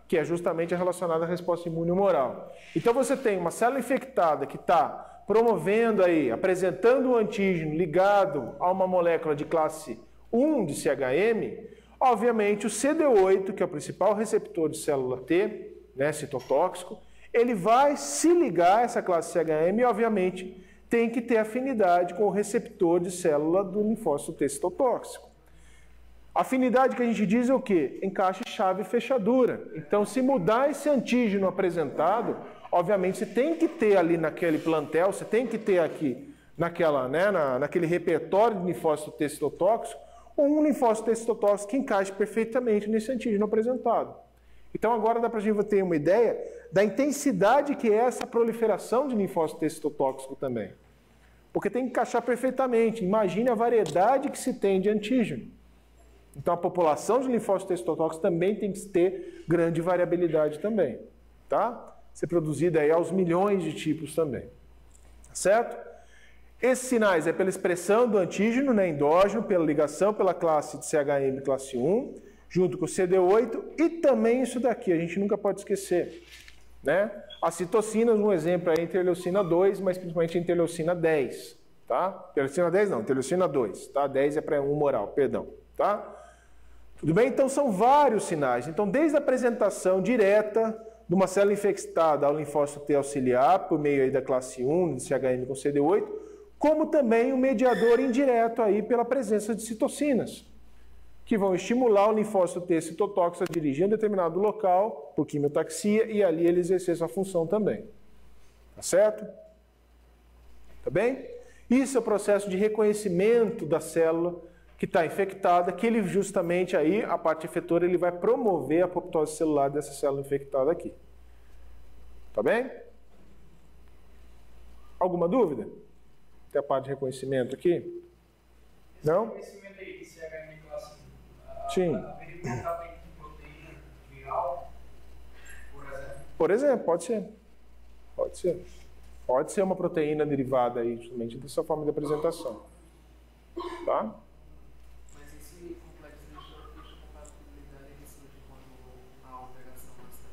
que é justamente relacionada à resposta imune humoral. Então você tem uma célula infectada que está promovendo aí, apresentando um antígeno ligado a uma molécula de classe 1 de CHM, obviamente o CD8, que é o principal receptor de célula T, né, citotóxico, ele vai se ligar a essa classe CHM e, obviamente, tem que ter afinidade com o receptor de célula do linfócito T citotóxico. Afinidade que a gente diz é o quê? Encaixe chave e fechadura. Então, se mudar esse antígeno apresentado, obviamente você tem que ter ali naquele plantel, você tem que ter aqui naquele repertório de linfócito T citotóxico, um linfócito T citotóxico que encaixe perfeitamente nesse antígeno apresentado. Então agora dá para a gente ter uma ideia da intensidade que é essa proliferação de linfócito T citotóxico também. Porque tem que encaixar perfeitamente. Imagine a variedade que se tem de antígeno. Então a população de linfócito T citotóxico também tem que ter grande variabilidade também. Tá? Ser produzida aí aos milhões de tipos também. Certo? Esses sinais é pela expressão do antígeno, né, endógeno, pela ligação pela classe de CHM classe 1, junto com o CD8 e também isso daqui, a gente nunca pode esquecer. Né? As citocinas, um exemplo é a interleucina 2, mas principalmente a interleucina 10. Tá? Interleucina 10 não, interleucina 2. Tá? 10 é para humoral, perdão. Tá? Tudo bem? Então são vários sinais. Então desde a apresentação direta de uma célula infectada ao linfócito T auxiliar, por meio aí da classe 1, de CHM com CD8, como também um mediador indireto aí pela presença de citocinas, que vão estimular o linfócito T citotóxico a dirigir em determinado local, por quimiotaxia, e ali ele exercer sua função também. Tá certo? Tá bem? Isso é o processo de reconhecimento da célula que está infectada, que ele justamente aí, a parte efetora, ele vai promover a apoptose celular dessa célula infectada aqui. Tá bem? Alguma dúvida? Tem a parte de reconhecimento aqui? Não? Reconhecimento aí, CHM classe 1. Sim. Haveria um tratamento de proteína viral, por exemplo? Por exemplo, pode ser. Pode ser. Pode ser uma proteína derivada aí, justamente dessa forma de apresentação. Tá? Mas esse complexo de compatibilidade ele surge quando a alteração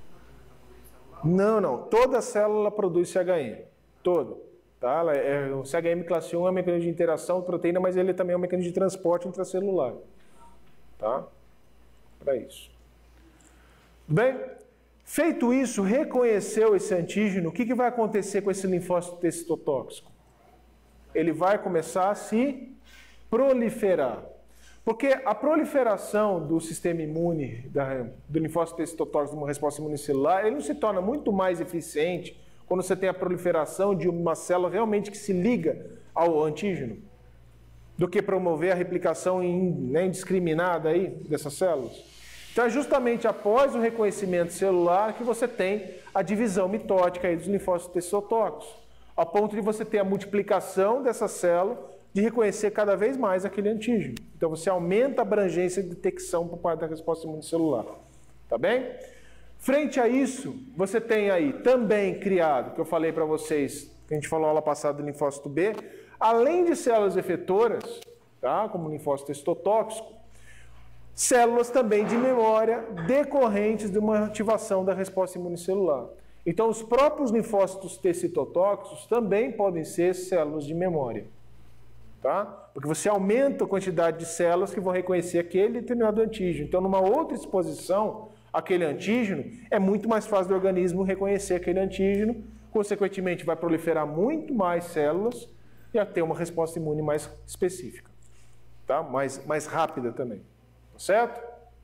na célula? Não. Toda célula produz CHM. Toda. Tá? O CHM classe 1 é um mecanismo de interação de proteína, mas ele também é um mecanismo de transporte intracelular. Tá? Para isso. Tudo bem? Feito isso, reconheceu esse antígeno, o que vai acontecer com esse linfócito T citotóxico? Ele vai começar a se proliferar. Porque a proliferação do sistema imune, do linfócito T citotóxico, de uma resposta imunicelular, ele não se torna muito mais eficiente quando você tem a proliferação de uma célula realmente que se liga ao antígeno, do que promover a replicação indiscriminada aí dessas células. Então é justamente após o reconhecimento celular que você tem a divisão mitótica aí dos linfócitos T citotóxicos, ao ponto de você ter a multiplicação dessa célula, de reconhecer cada vez mais aquele antígeno. Então você aumenta a abrangência de detecção por parte da resposta imunicelular. Tá bem? Frente a isso, você tem aí também criado, que eu falei para vocês, que a gente falou na aula passada do linfócito B, além de células efetoras, tá? Como o linfócito T citotóxico, células também de memória decorrentes de uma ativação da resposta imunicelular. Então, os próprios linfócitos T citotóxicos também podem ser células de memória. Tá? Porque você aumenta a quantidade de células que vão reconhecer aquele determinado antígeno. Então, numa outra exposição, aquele antígeno, é muito mais fácil do organismo reconhecer aquele antígeno, consequentemente vai proliferar muito mais células e a ter uma resposta imune mais específica. Tá? Mais rápida também. Tá certo?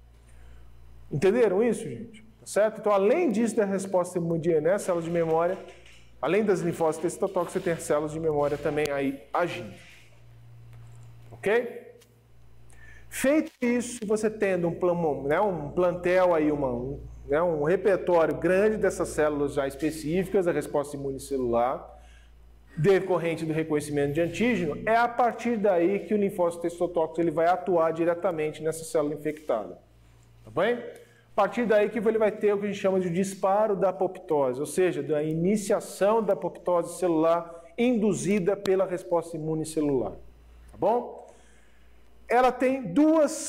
Entenderam isso, gente? Tá certo? Então, além disso da resposta imune, né, células de memória, além das linfócitos citotóxicos, você tem células de memória também aí agindo. Ok? Feito isso, você tendo um plantel aí, um repertório grande dessas células já específicas da resposta imunicelular, decorrente do reconhecimento de antígeno, é a partir daí que o linfócito T citotóxico ele vai atuar diretamente nessa célula infectada. Tá bem? A partir daí que ele vai ter o que a gente chama de disparo da apoptose, ou seja, da iniciação da apoptose celular induzida pela resposta imune celular. Tá bom? Ela tem duas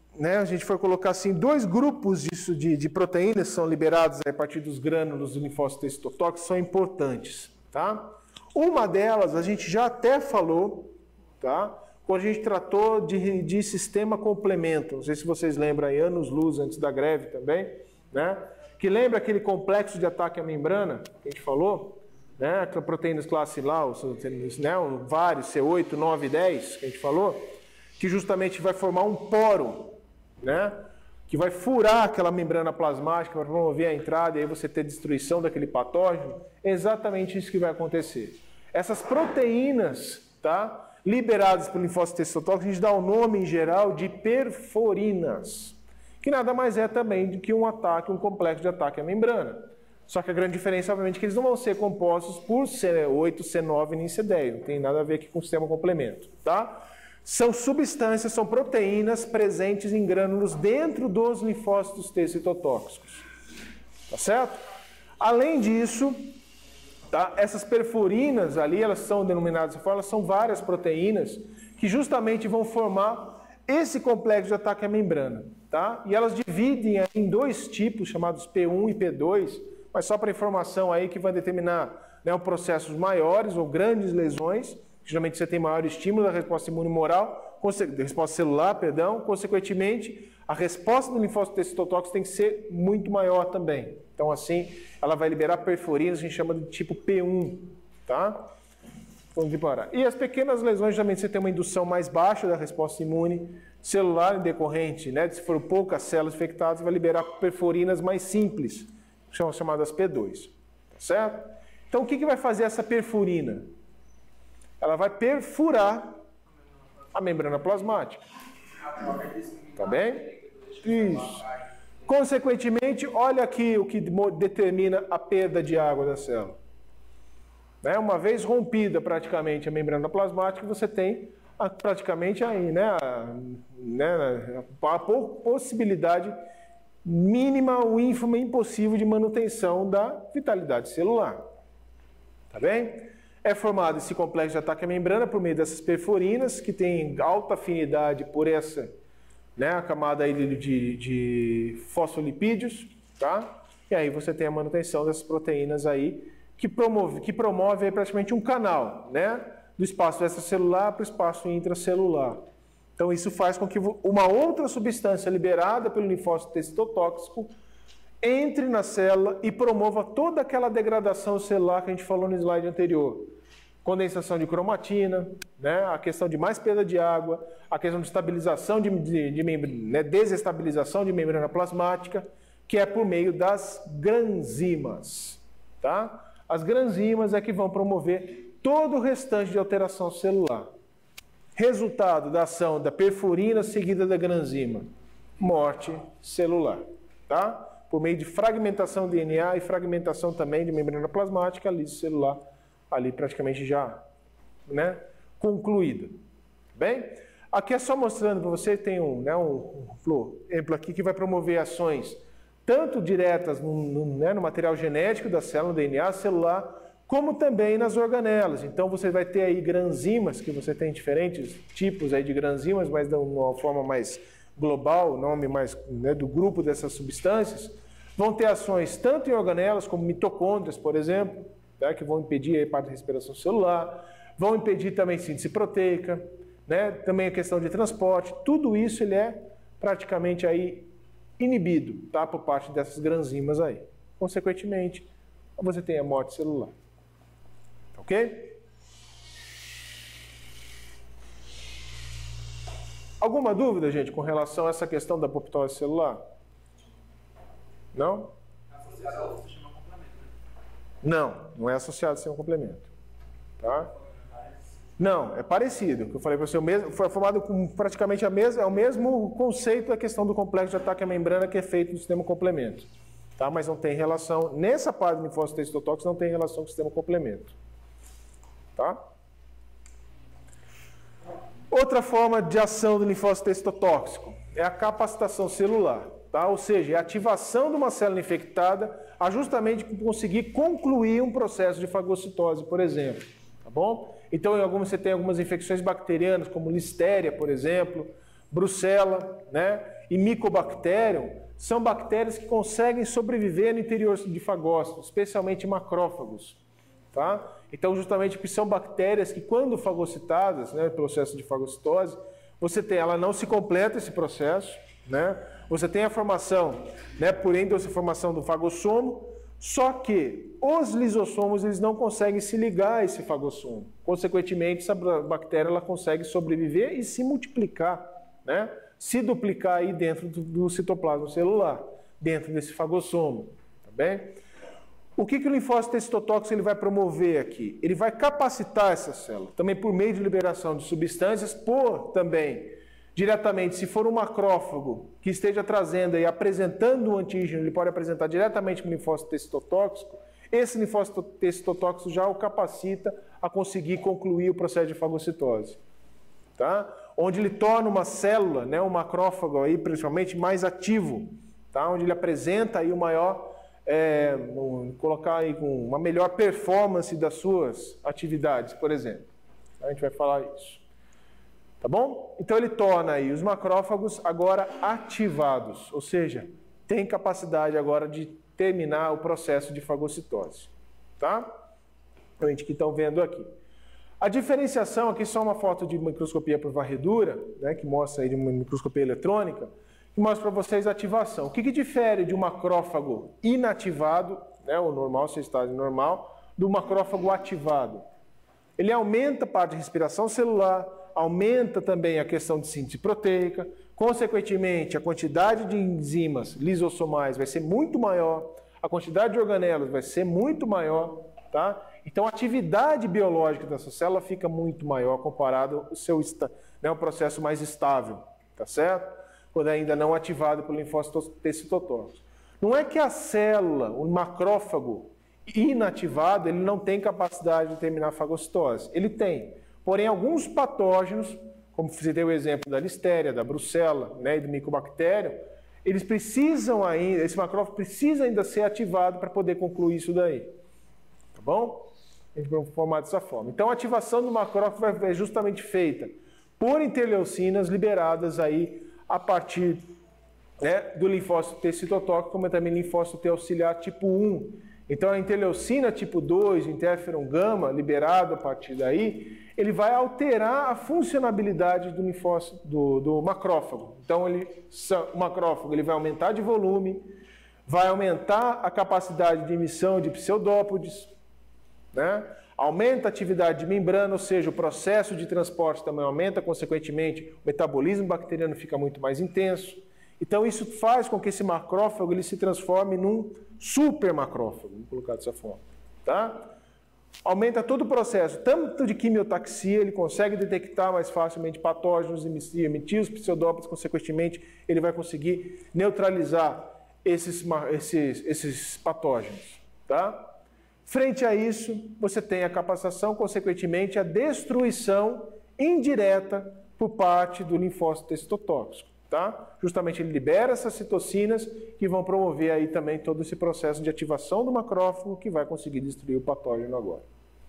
né, a gente foi colocar assim, dois grupos disso de proteínas que são liberadas a partir dos grânulos do linfócito T citotóxico são importantes, tá? Uma delas a gente já até falou, tá? Quando a gente tratou de sistema complemento, não sei se vocês lembram aí, anos-luz antes da greve também, né? Que lembra aquele complexo de ataque à membrana que a gente falou, né? Proteínas classe lá, né? Vários, C8, 9, 10, que a gente falou, que justamente vai formar um poro, né? Que vai furar aquela membrana plasmática para promover a entrada e aí você ter destruição daquele patógeno. É exatamente isso que vai acontecer. Essas proteínas, tá? Liberadas pelo linfócito T citotóxico, a gente dá o nome em geral de perforinas, que nada mais é também do que um complexo de ataque à membrana. Só que a grande diferença, obviamente, é que eles não vão ser compostos por C8, C9 nem C10, não tem nada a ver aqui com o sistema complemento, tá? São substâncias, são proteínas presentes em grânulos dentro dos linfócitos T citotóxicos, tá certo? Além disso, tá? Essas perforinas ali, elas são denominadas dessa forma, elas são várias proteínas que justamente vão formar esse complexo de ataque à membrana, tá? E elas dividem em dois tipos, chamados P1 e P2, mas só para informação aí que vai determinar, né, processos maiores ou grandes lesões. Geralmente você tem maior estímulo da resposta imunomoral, resposta celular, perdão, consequentemente, a resposta do linfócito T citotóxico tem que ser muito maior também. Então, assim, ela vai liberar perforinas, a gente chama de tipo P1, tá? Vamos embora. E as pequenas lesões, geralmente você tem uma indução mais baixa da resposta imune celular em decorrente, né? Se for poucas células infectadas, vai liberar perforinas mais simples, que são chamadas P2, tá certo? Então, o que vai fazer essa perfurina? Ela vai perfurar a membrana plasmática. Tá bem? Isso. Consequentemente, olha aqui o que determina a perda de água da célula. Né? Uma vez rompida praticamente a membrana plasmática, você tem praticamente aí, né, a possibilidade mínima ou ínfima, impossível de manutenção da vitalidade celular. Tá bem? É formado esse complexo de ataque à membrana por meio dessas perforinas, que tem alta afinidade por essa, né, a camada aí de fosfolipídios, tá? E aí você tem a manutenção dessas proteínas aí, que promove aí praticamente um canal, né, do espaço extracelular para o espaço intracelular. Então isso faz com que uma outra substância liberada pelo linfócito T citotóxico entre na célula e promova toda aquela degradação celular que a gente falou no slide anterior. Condensação de cromatina, né? A questão de mais perda de água, a questão de estabilização né? Desestabilização de membrana plasmática, que é por meio das granzimas. Tá? As granzimas é que vão promover todo o restante de alteração celular. Resultado da ação da perfurina seguida da granzima, morte celular. Tá? Por meio de fragmentação do DNA e fragmentação também de membrana plasmática, a lise celular ali praticamente já, né, concluída. Bem, aqui é só mostrando para você, tem um exemplo aqui que vai promover ações tanto diretas no material genético da célula, no DNA celular, como também nas organelas. Então você vai ter aí granzimas, que você tem diferentes tipos aí de granzimas, mas de uma forma mais global, o nome mais, né, do grupo dessas substâncias, vão ter ações tanto em organelas como mitocôndrias, por exemplo, tá, que vão impedir a parte da respiração celular, vão impedir também síntese proteica, né, também a questão de transporte, tudo isso ele é praticamente aí inibido, tá, por parte dessas granzimas aí. Consequentemente, você tem a morte celular. Ok? Alguma dúvida, gente, com relação a essa questão da apoptose celular? Não? Não, não é associado a ser um complemento. Tá? Não, é parecido. O que eu falei para você, foi formado com praticamente é o mesmo conceito da questão do complexo de ataque à membrana que é feito no sistema complemento. Tá? Mas não tem relação, nessa parte do linfócito T citotóxico não tem relação com o sistema complemento. Tá? Outra forma de ação do linfócito T citotóxico é a capacitação celular, tá? Ou seja, é a ativação de uma célula infectada a justamente conseguir concluir um processo de fagocitose, por exemplo, tá bom? Então, você tem algumas infecções bacterianas, como listéria, por exemplo, brucela, né? e Mycobacterium são bactérias que conseguem sobreviver no interior de fagócitos, especialmente macrófagos. Tá? Então, justamente porque são bactérias que, quando fagocitadas, né, processo de fagocitose, você tem, ela não se completa esse processo, né? Você tem a formação, né, por endossomação do fagossomo, só que os lisossomos eles não conseguem se ligar a esse fagossomo. Consequentemente, essa bactéria ela consegue sobreviver e se multiplicar, né? Se duplicar aí dentro do citoplasma celular, dentro desse fagossomo, tá bem? O que o linfócito T citotóxico ele vai promover aqui? Ele vai capacitar essa célula, também por meio de liberação de substâncias, também, diretamente, se for um macrófago que esteja trazendo e apresentando o antígeno, ele pode apresentar diretamente para o linfócito T citotóxico, esse linfócito T citotóxico já o capacita a conseguir concluir o processo de fagocitose. Tá? Onde ele torna uma célula, né, um macrófago, aí, principalmente mais ativo, tá? Onde ele apresenta aí o maior... colocar aí com uma melhor performance das suas atividades, por exemplo. A gente vai falar isso. Tá bom? Então ele torna aí os macrófagos agora ativados, ou seja, tem capacidade agora de terminar o processo de fagocitose. Tá? A gente que estão vendo aqui. A diferenciação, aqui só uma foto de microscopia por varredura, né, que mostra aí de uma microscopia eletrônica, que mostra para vocês a ativação. O que difere de um macrófago inativado, né, o normal, seu estágio normal, do macrófago ativado? Ele aumenta a parte de respiração celular, aumenta também a questão de síntese proteica, consequentemente a quantidade de enzimas lisossomais vai ser muito maior, a quantidade de organelos vai ser muito maior, tá? Então a atividade biológica dessa célula fica muito maior comparado ao seu, né, um processo mais estável, tá certo? Quando ainda não ativado pelo linfócito T citotóxico. Não é que a célula, o macrófago inativado, ele não tem capacidade de terminar a fagocitose. Ele tem. Porém, alguns patógenos, como citei o exemplo da listéria, da brucela, né, e do micobactério, eles precisam ainda, esse macrófago precisa ainda ser ativado para poder concluir isso daí. Tá bom? A gente vai formar dessa forma. Então, a ativação do macrófago é justamente feita por interleucinas liberadas aí a partir, né, do linfócito T citotóxico, como também linfócito T auxiliar tipo 1. Então, a interleucina tipo 2, interferon gama, liberado a partir daí, ele vai alterar a funcionalidade do linfócito, do macrófago. Então, o macrófago ele vai aumentar de volume, vai aumentar a capacidade de emissão de pseudópodes, né? Aumenta a atividade de membrana, ou seja, o processo de transporte também aumenta, consequentemente, o metabolismo bacteriano fica muito mais intenso. Então, isso faz com que esse macrófago ele se transforme num super macrófago, vamos colocar dessa forma. Tá? Aumenta todo o processo, tanto de quimiotaxia, ele consegue detectar mais facilmente patógenos e emitir os pseudópodes, consequentemente, ele vai conseguir neutralizar esses patógenos. Tá? Frente a isso, você tem a capacitação, consequentemente, a destruição indireta por parte do linfócito T citotóxico. Tá? Justamente ele libera essas citocinas que vão promover aí também todo esse processo de ativação do macrófago que vai conseguir destruir o patógeno agora.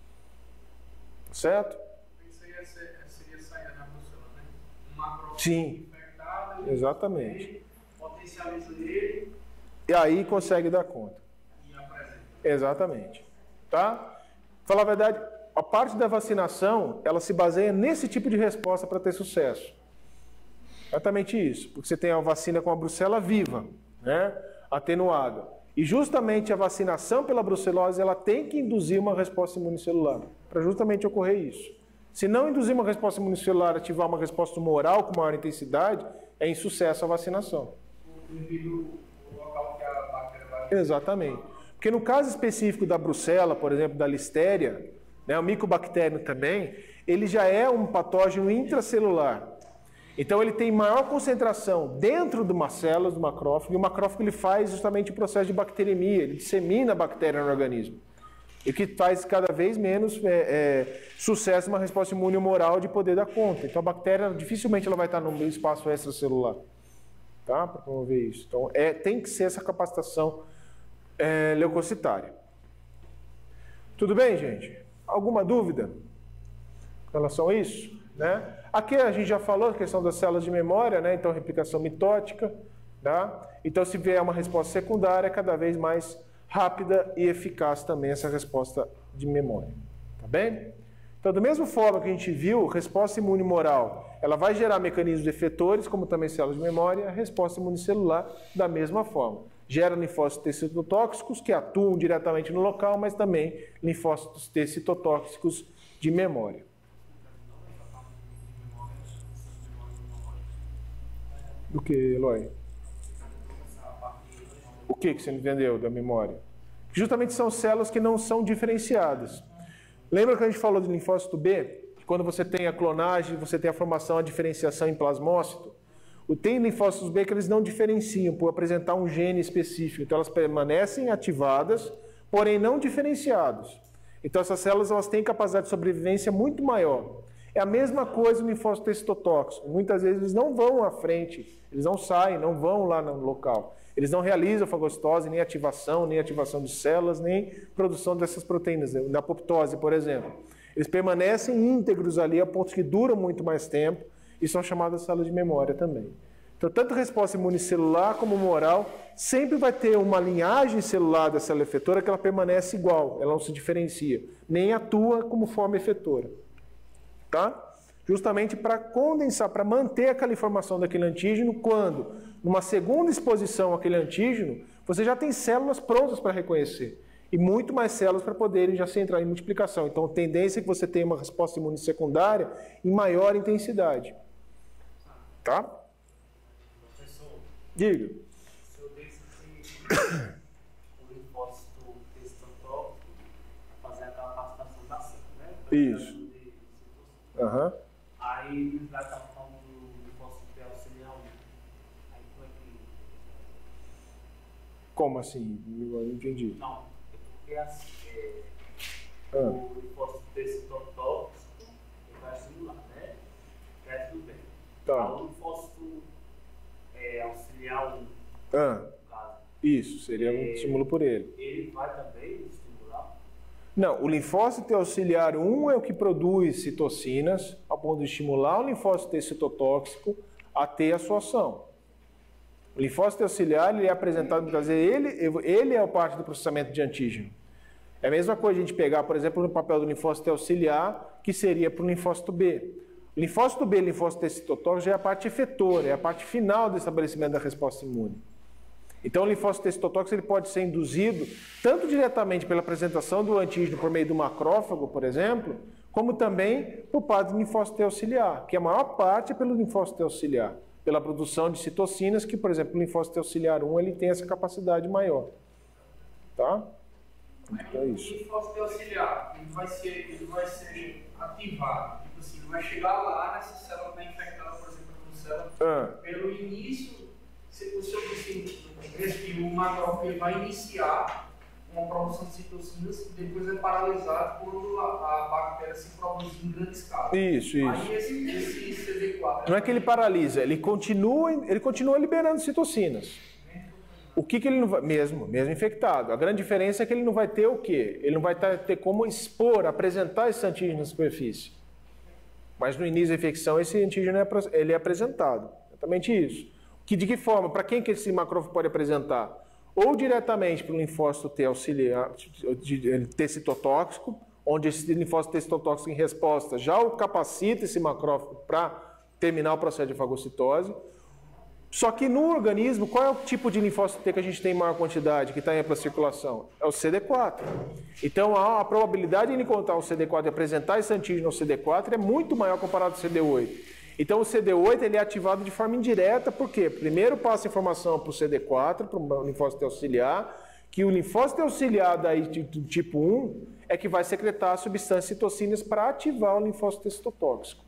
Certo? Isso aí seria saída da brucela, né? Um macrófago Sim, infectado, exatamente. Potencializa ele E aí consegue dar conta. e apresenta. Exatamente. Tá? Falar a verdade, a parte da vacinação, ela se baseia nesse tipo de resposta para ter sucesso. Exatamente isso, porque você tem a vacina com a brucela viva, né, atenuada. E justamente a vacinação pela brucelose, ela tem que induzir uma resposta imunicelular, para justamente ocorrer isso. Se não induzir uma resposta imunicelular, ativar uma resposta humoral com maior intensidade, é insucesso a vacinação. Devido ao local que a bactéria vai... Exatamente. Porque no caso específico da brucela, por exemplo, da listéria, né, o micobactério também, ele já é um patógeno intracelular. Então ele tem maior concentração dentro de umas células do macrófago, e o macrófago ele faz justamente o processo de bacteremia, ele dissemina a bactéria no organismo. E o que faz cada vez menos sucesso uma resposta imune humoral de poder dar conta. Então a bactéria dificilmente ela vai estar no espaço extracelular, tá? Para promover isso. Então tem que ser essa capacitação leucocitária. Tudo bem, gente? Alguma dúvida em relação a isso? né? Aqui a gente já falou a questão das células de memória, né? Então, replicação mitótica, tá? Então, se vier uma resposta secundária, é cada vez mais rápida e eficaz também essa resposta de memória, tá bem? Então, da mesma forma que a gente viu, resposta imunimoral, ela vai gerar mecanismos efetores, como também células de memória, a resposta imunicelular da mesma forma. Gera linfócitos T citotóxicos que atuam diretamente no local, mas também linfócitos T citotóxicos de memória. Do que, Eloy? O que você entendeu da memória? Justamente são células que não são diferenciadas. Lembra que a gente falou de linfócito B? Que quando você tem a clonagem, você tem a formação, a diferenciação em plasmócito. Tem linfócitos B que eles não diferenciam por apresentar um gene específico. Então elas permanecem ativadas, porém não diferenciadas. Então essas células elas têm capacidade de sobrevivência muito maior. É a mesma coisa no linfócito T citotóxico. Muitas vezes eles não vão à frente, eles não saem, não vão lá no local. Eles não realizam fagocitose, nem ativação de células, nem produção dessas proteínas, da apoptose, por exemplo. Eles permanecem íntegros ali a ponto que duram muito mais tempo e são chamadas células de memória também. Então, tanto resposta imunicelular como humoral sempre vai ter uma linhagem celular da célula efetora que ela permanece igual, ela não se diferencia, nem atua como forma efetora. Tá? Justamente para condensar, para manter aquela informação daquele antígeno, quando, numa segunda exposição àquele antígeno, você já tem células prontas para reconhecer. E muito mais células para poderem já se entrar em multiplicação. Então, a tendência é que você tenha uma resposta imune secundária em maior intensidade. Tá? Professor, Diga. o senhor disse que o linfócito T citotóxico vai fazer aquela capacitação da célula, né? Isso. Aham. Aí vai estar falando do linfócito T auxiliar 1. Aí como é que... Como assim? Eu não entendi. Não, é porque assim, o linfócito T citotóxico ele vai estimular, né? Que é tudo bem. Tá. O linfócito auxiliar 1, no Ah, caso, isso, seria um estímulo por ele. ele vai também estimular? Não, o linfócito T auxiliar 1 é o que produz citocinas, ao ponto de estimular o linfócito T citotóxico a ter a sua ação. O linfócito auxiliar ele é apresentado para dizer, ele é a parte do processamento de antígeno. É a mesma coisa a gente pegar, por exemplo, no papel do linfócito T auxiliar, que seria para o linfócito B. O linfócito B e o linfócito T citotóxico já é a parte efetora, é a parte final do estabelecimento da resposta imune. Então, o linfócito T citotóxico ele pode ser induzido tanto diretamente pela apresentação do antígeno por meio do macrófago, por exemplo, como também por parte do linfócito T auxiliar, que a maior parte é pelo linfócito T auxiliar, pela produção de citocinas, que, por exemplo, o linfócito T auxiliar 1 ele tem essa capacidade maior. Tá? Então é isso. O linfócito T auxiliar ele vai ser ativado. Tipo assim, ele vai chegar lá nessa célula que está infectada, por exemplo, com célula, pelo início. O senhor disse que o macrófago vai iniciar uma produção de citocinas e depois é paralisado quando a bactéria se produz em grande escala. Isso. Aí esse CD4... Não é que ele paralisa, ele continua liberando citocinas. O que ele não vai... Mesmo infectado. A grande diferença é que ele não vai ter o quê? Ele não vai ter como apresentar esse antígeno na superfície. Mas no início da infecção, esse antígeno ele é apresentado. Exatamente isso. De que forma? Para quem que esse macrófago pode apresentar? Ou diretamente para o linfócito T auxiliar, T citotóxico, onde esse linfócito T citotóxico em resposta já o capacita esse macrófago para terminar o processo de fagocitose. Só que no organismo, qual é o tipo de linfócito T que a gente tem em maior quantidade, que está em ampla circulação? É o CD4. Então a probabilidade de encontrar o CD4 e apresentar esse antígeno ao CD4 é muito maior comparado ao CD8. Então o CD8 ele é ativado de forma indireta, por quê? Primeiro passa informação para o CD4, para o linfócito auxiliar, que o linfócito auxiliar daí, do tipo 1 é que vai secretar substâncias citocinas para ativar o linfócito citotóxico.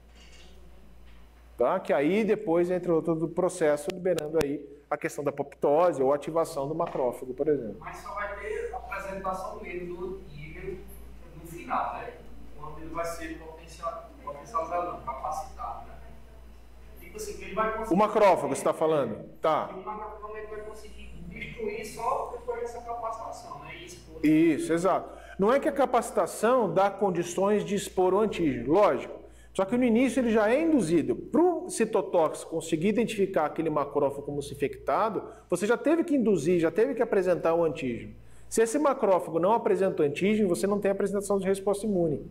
Tá? Que aí depois entra outro processo liberando aí a questão da apoptose ou ativação do macrófago, por exemplo. Mas só vai ter a apresentação dele do antígeno no final, né? Quando ele vai ser potencializado, capacitado, né? Assim, que ele vai conseguir... O macrófago, você está falando? Tá. O macrófago ele vai conseguir destruir só depois dessa capacitação, né? Isso, exato. Não é que a capacitação dá condições de expor o antígeno, lógico. Só que no início ele já é induzido. Para o citotóxico conseguir identificar aquele macrófago como se infectado, você já teve que induzir, já teve que apresentar o antígeno. Se esse macrófago não apresenta o antígeno, você não tem apresentação de resposta imune.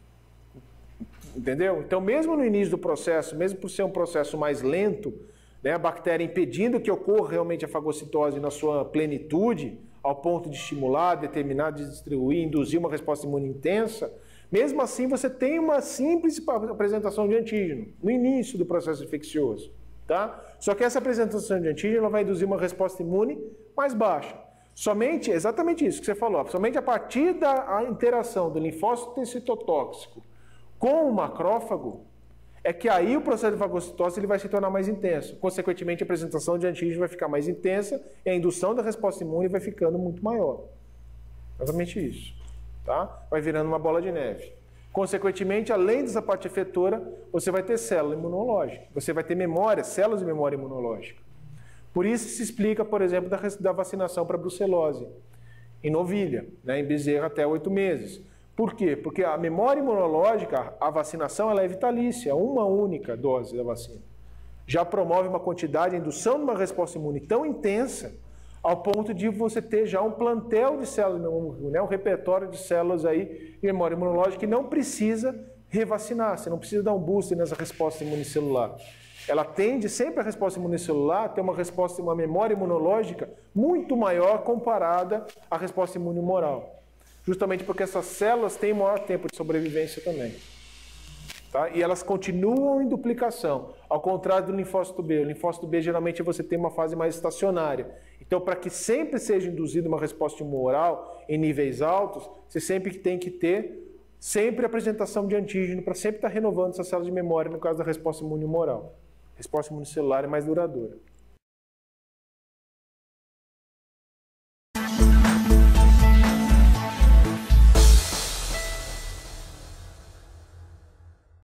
Entendeu? Então, mesmo no início do processo, mesmo por ser um processo mais lento, né, a bactéria impedindo que ocorra realmente a fagocitose na sua plenitude, ao ponto de estimular, determinar, distribuir, induzir uma resposta imune intensa, mesmo assim você tem uma simples apresentação de antígeno no início do processo infeccioso. Tá? Só que essa apresentação de antígeno ela vai induzir uma resposta imune mais baixa. Somente, exatamente isso que você falou, somente a partir da interação do linfócito citotóxico com o macrófago, é que aí o processo de fagocitose ele vai se tornar mais intenso. Consequentemente, a apresentação de antígeno vai ficar mais intensa e a indução da resposta imune vai ficando muito maior. Exatamente isso. Tá? Vai virando uma bola de neve. Consequentemente, além dessa parte efetora, você vai ter célula imunológica. Você vai ter memória, células de memória imunológica. Por isso se explica, por exemplo, da vacinação para brucelose em novilha, né, em bezerra até 8 meses. Por quê? Porque a memória imunológica, a vacinação, ela é vitalícia, uma única dose da vacina. Já promove uma quantidade, a indução de uma resposta imune tão intensa, ao ponto de você ter já um plantel de células, né, um repertório de células aí de memória imunológica que não precisa revacinar, você não precisa dar um booster nessa resposta imunicelular. Ela tende sempre a resposta imunicelular a ter uma memória imunológica muito maior comparada à resposta imune humoral. Justamente porque essas células têm maior tempo de sobrevivência também. Tá? E elas continuam em duplicação, ao contrário do linfócito B. O linfócito B, geralmente, você tem uma fase mais estacionária. Então, para que sempre seja induzida uma resposta humoral em níveis altos, você sempre tem que ter sempre a apresentação de antígeno, para sempre estar renovando essas células de memória, no caso da resposta imune humoral. A resposta imunicelular é mais duradoura.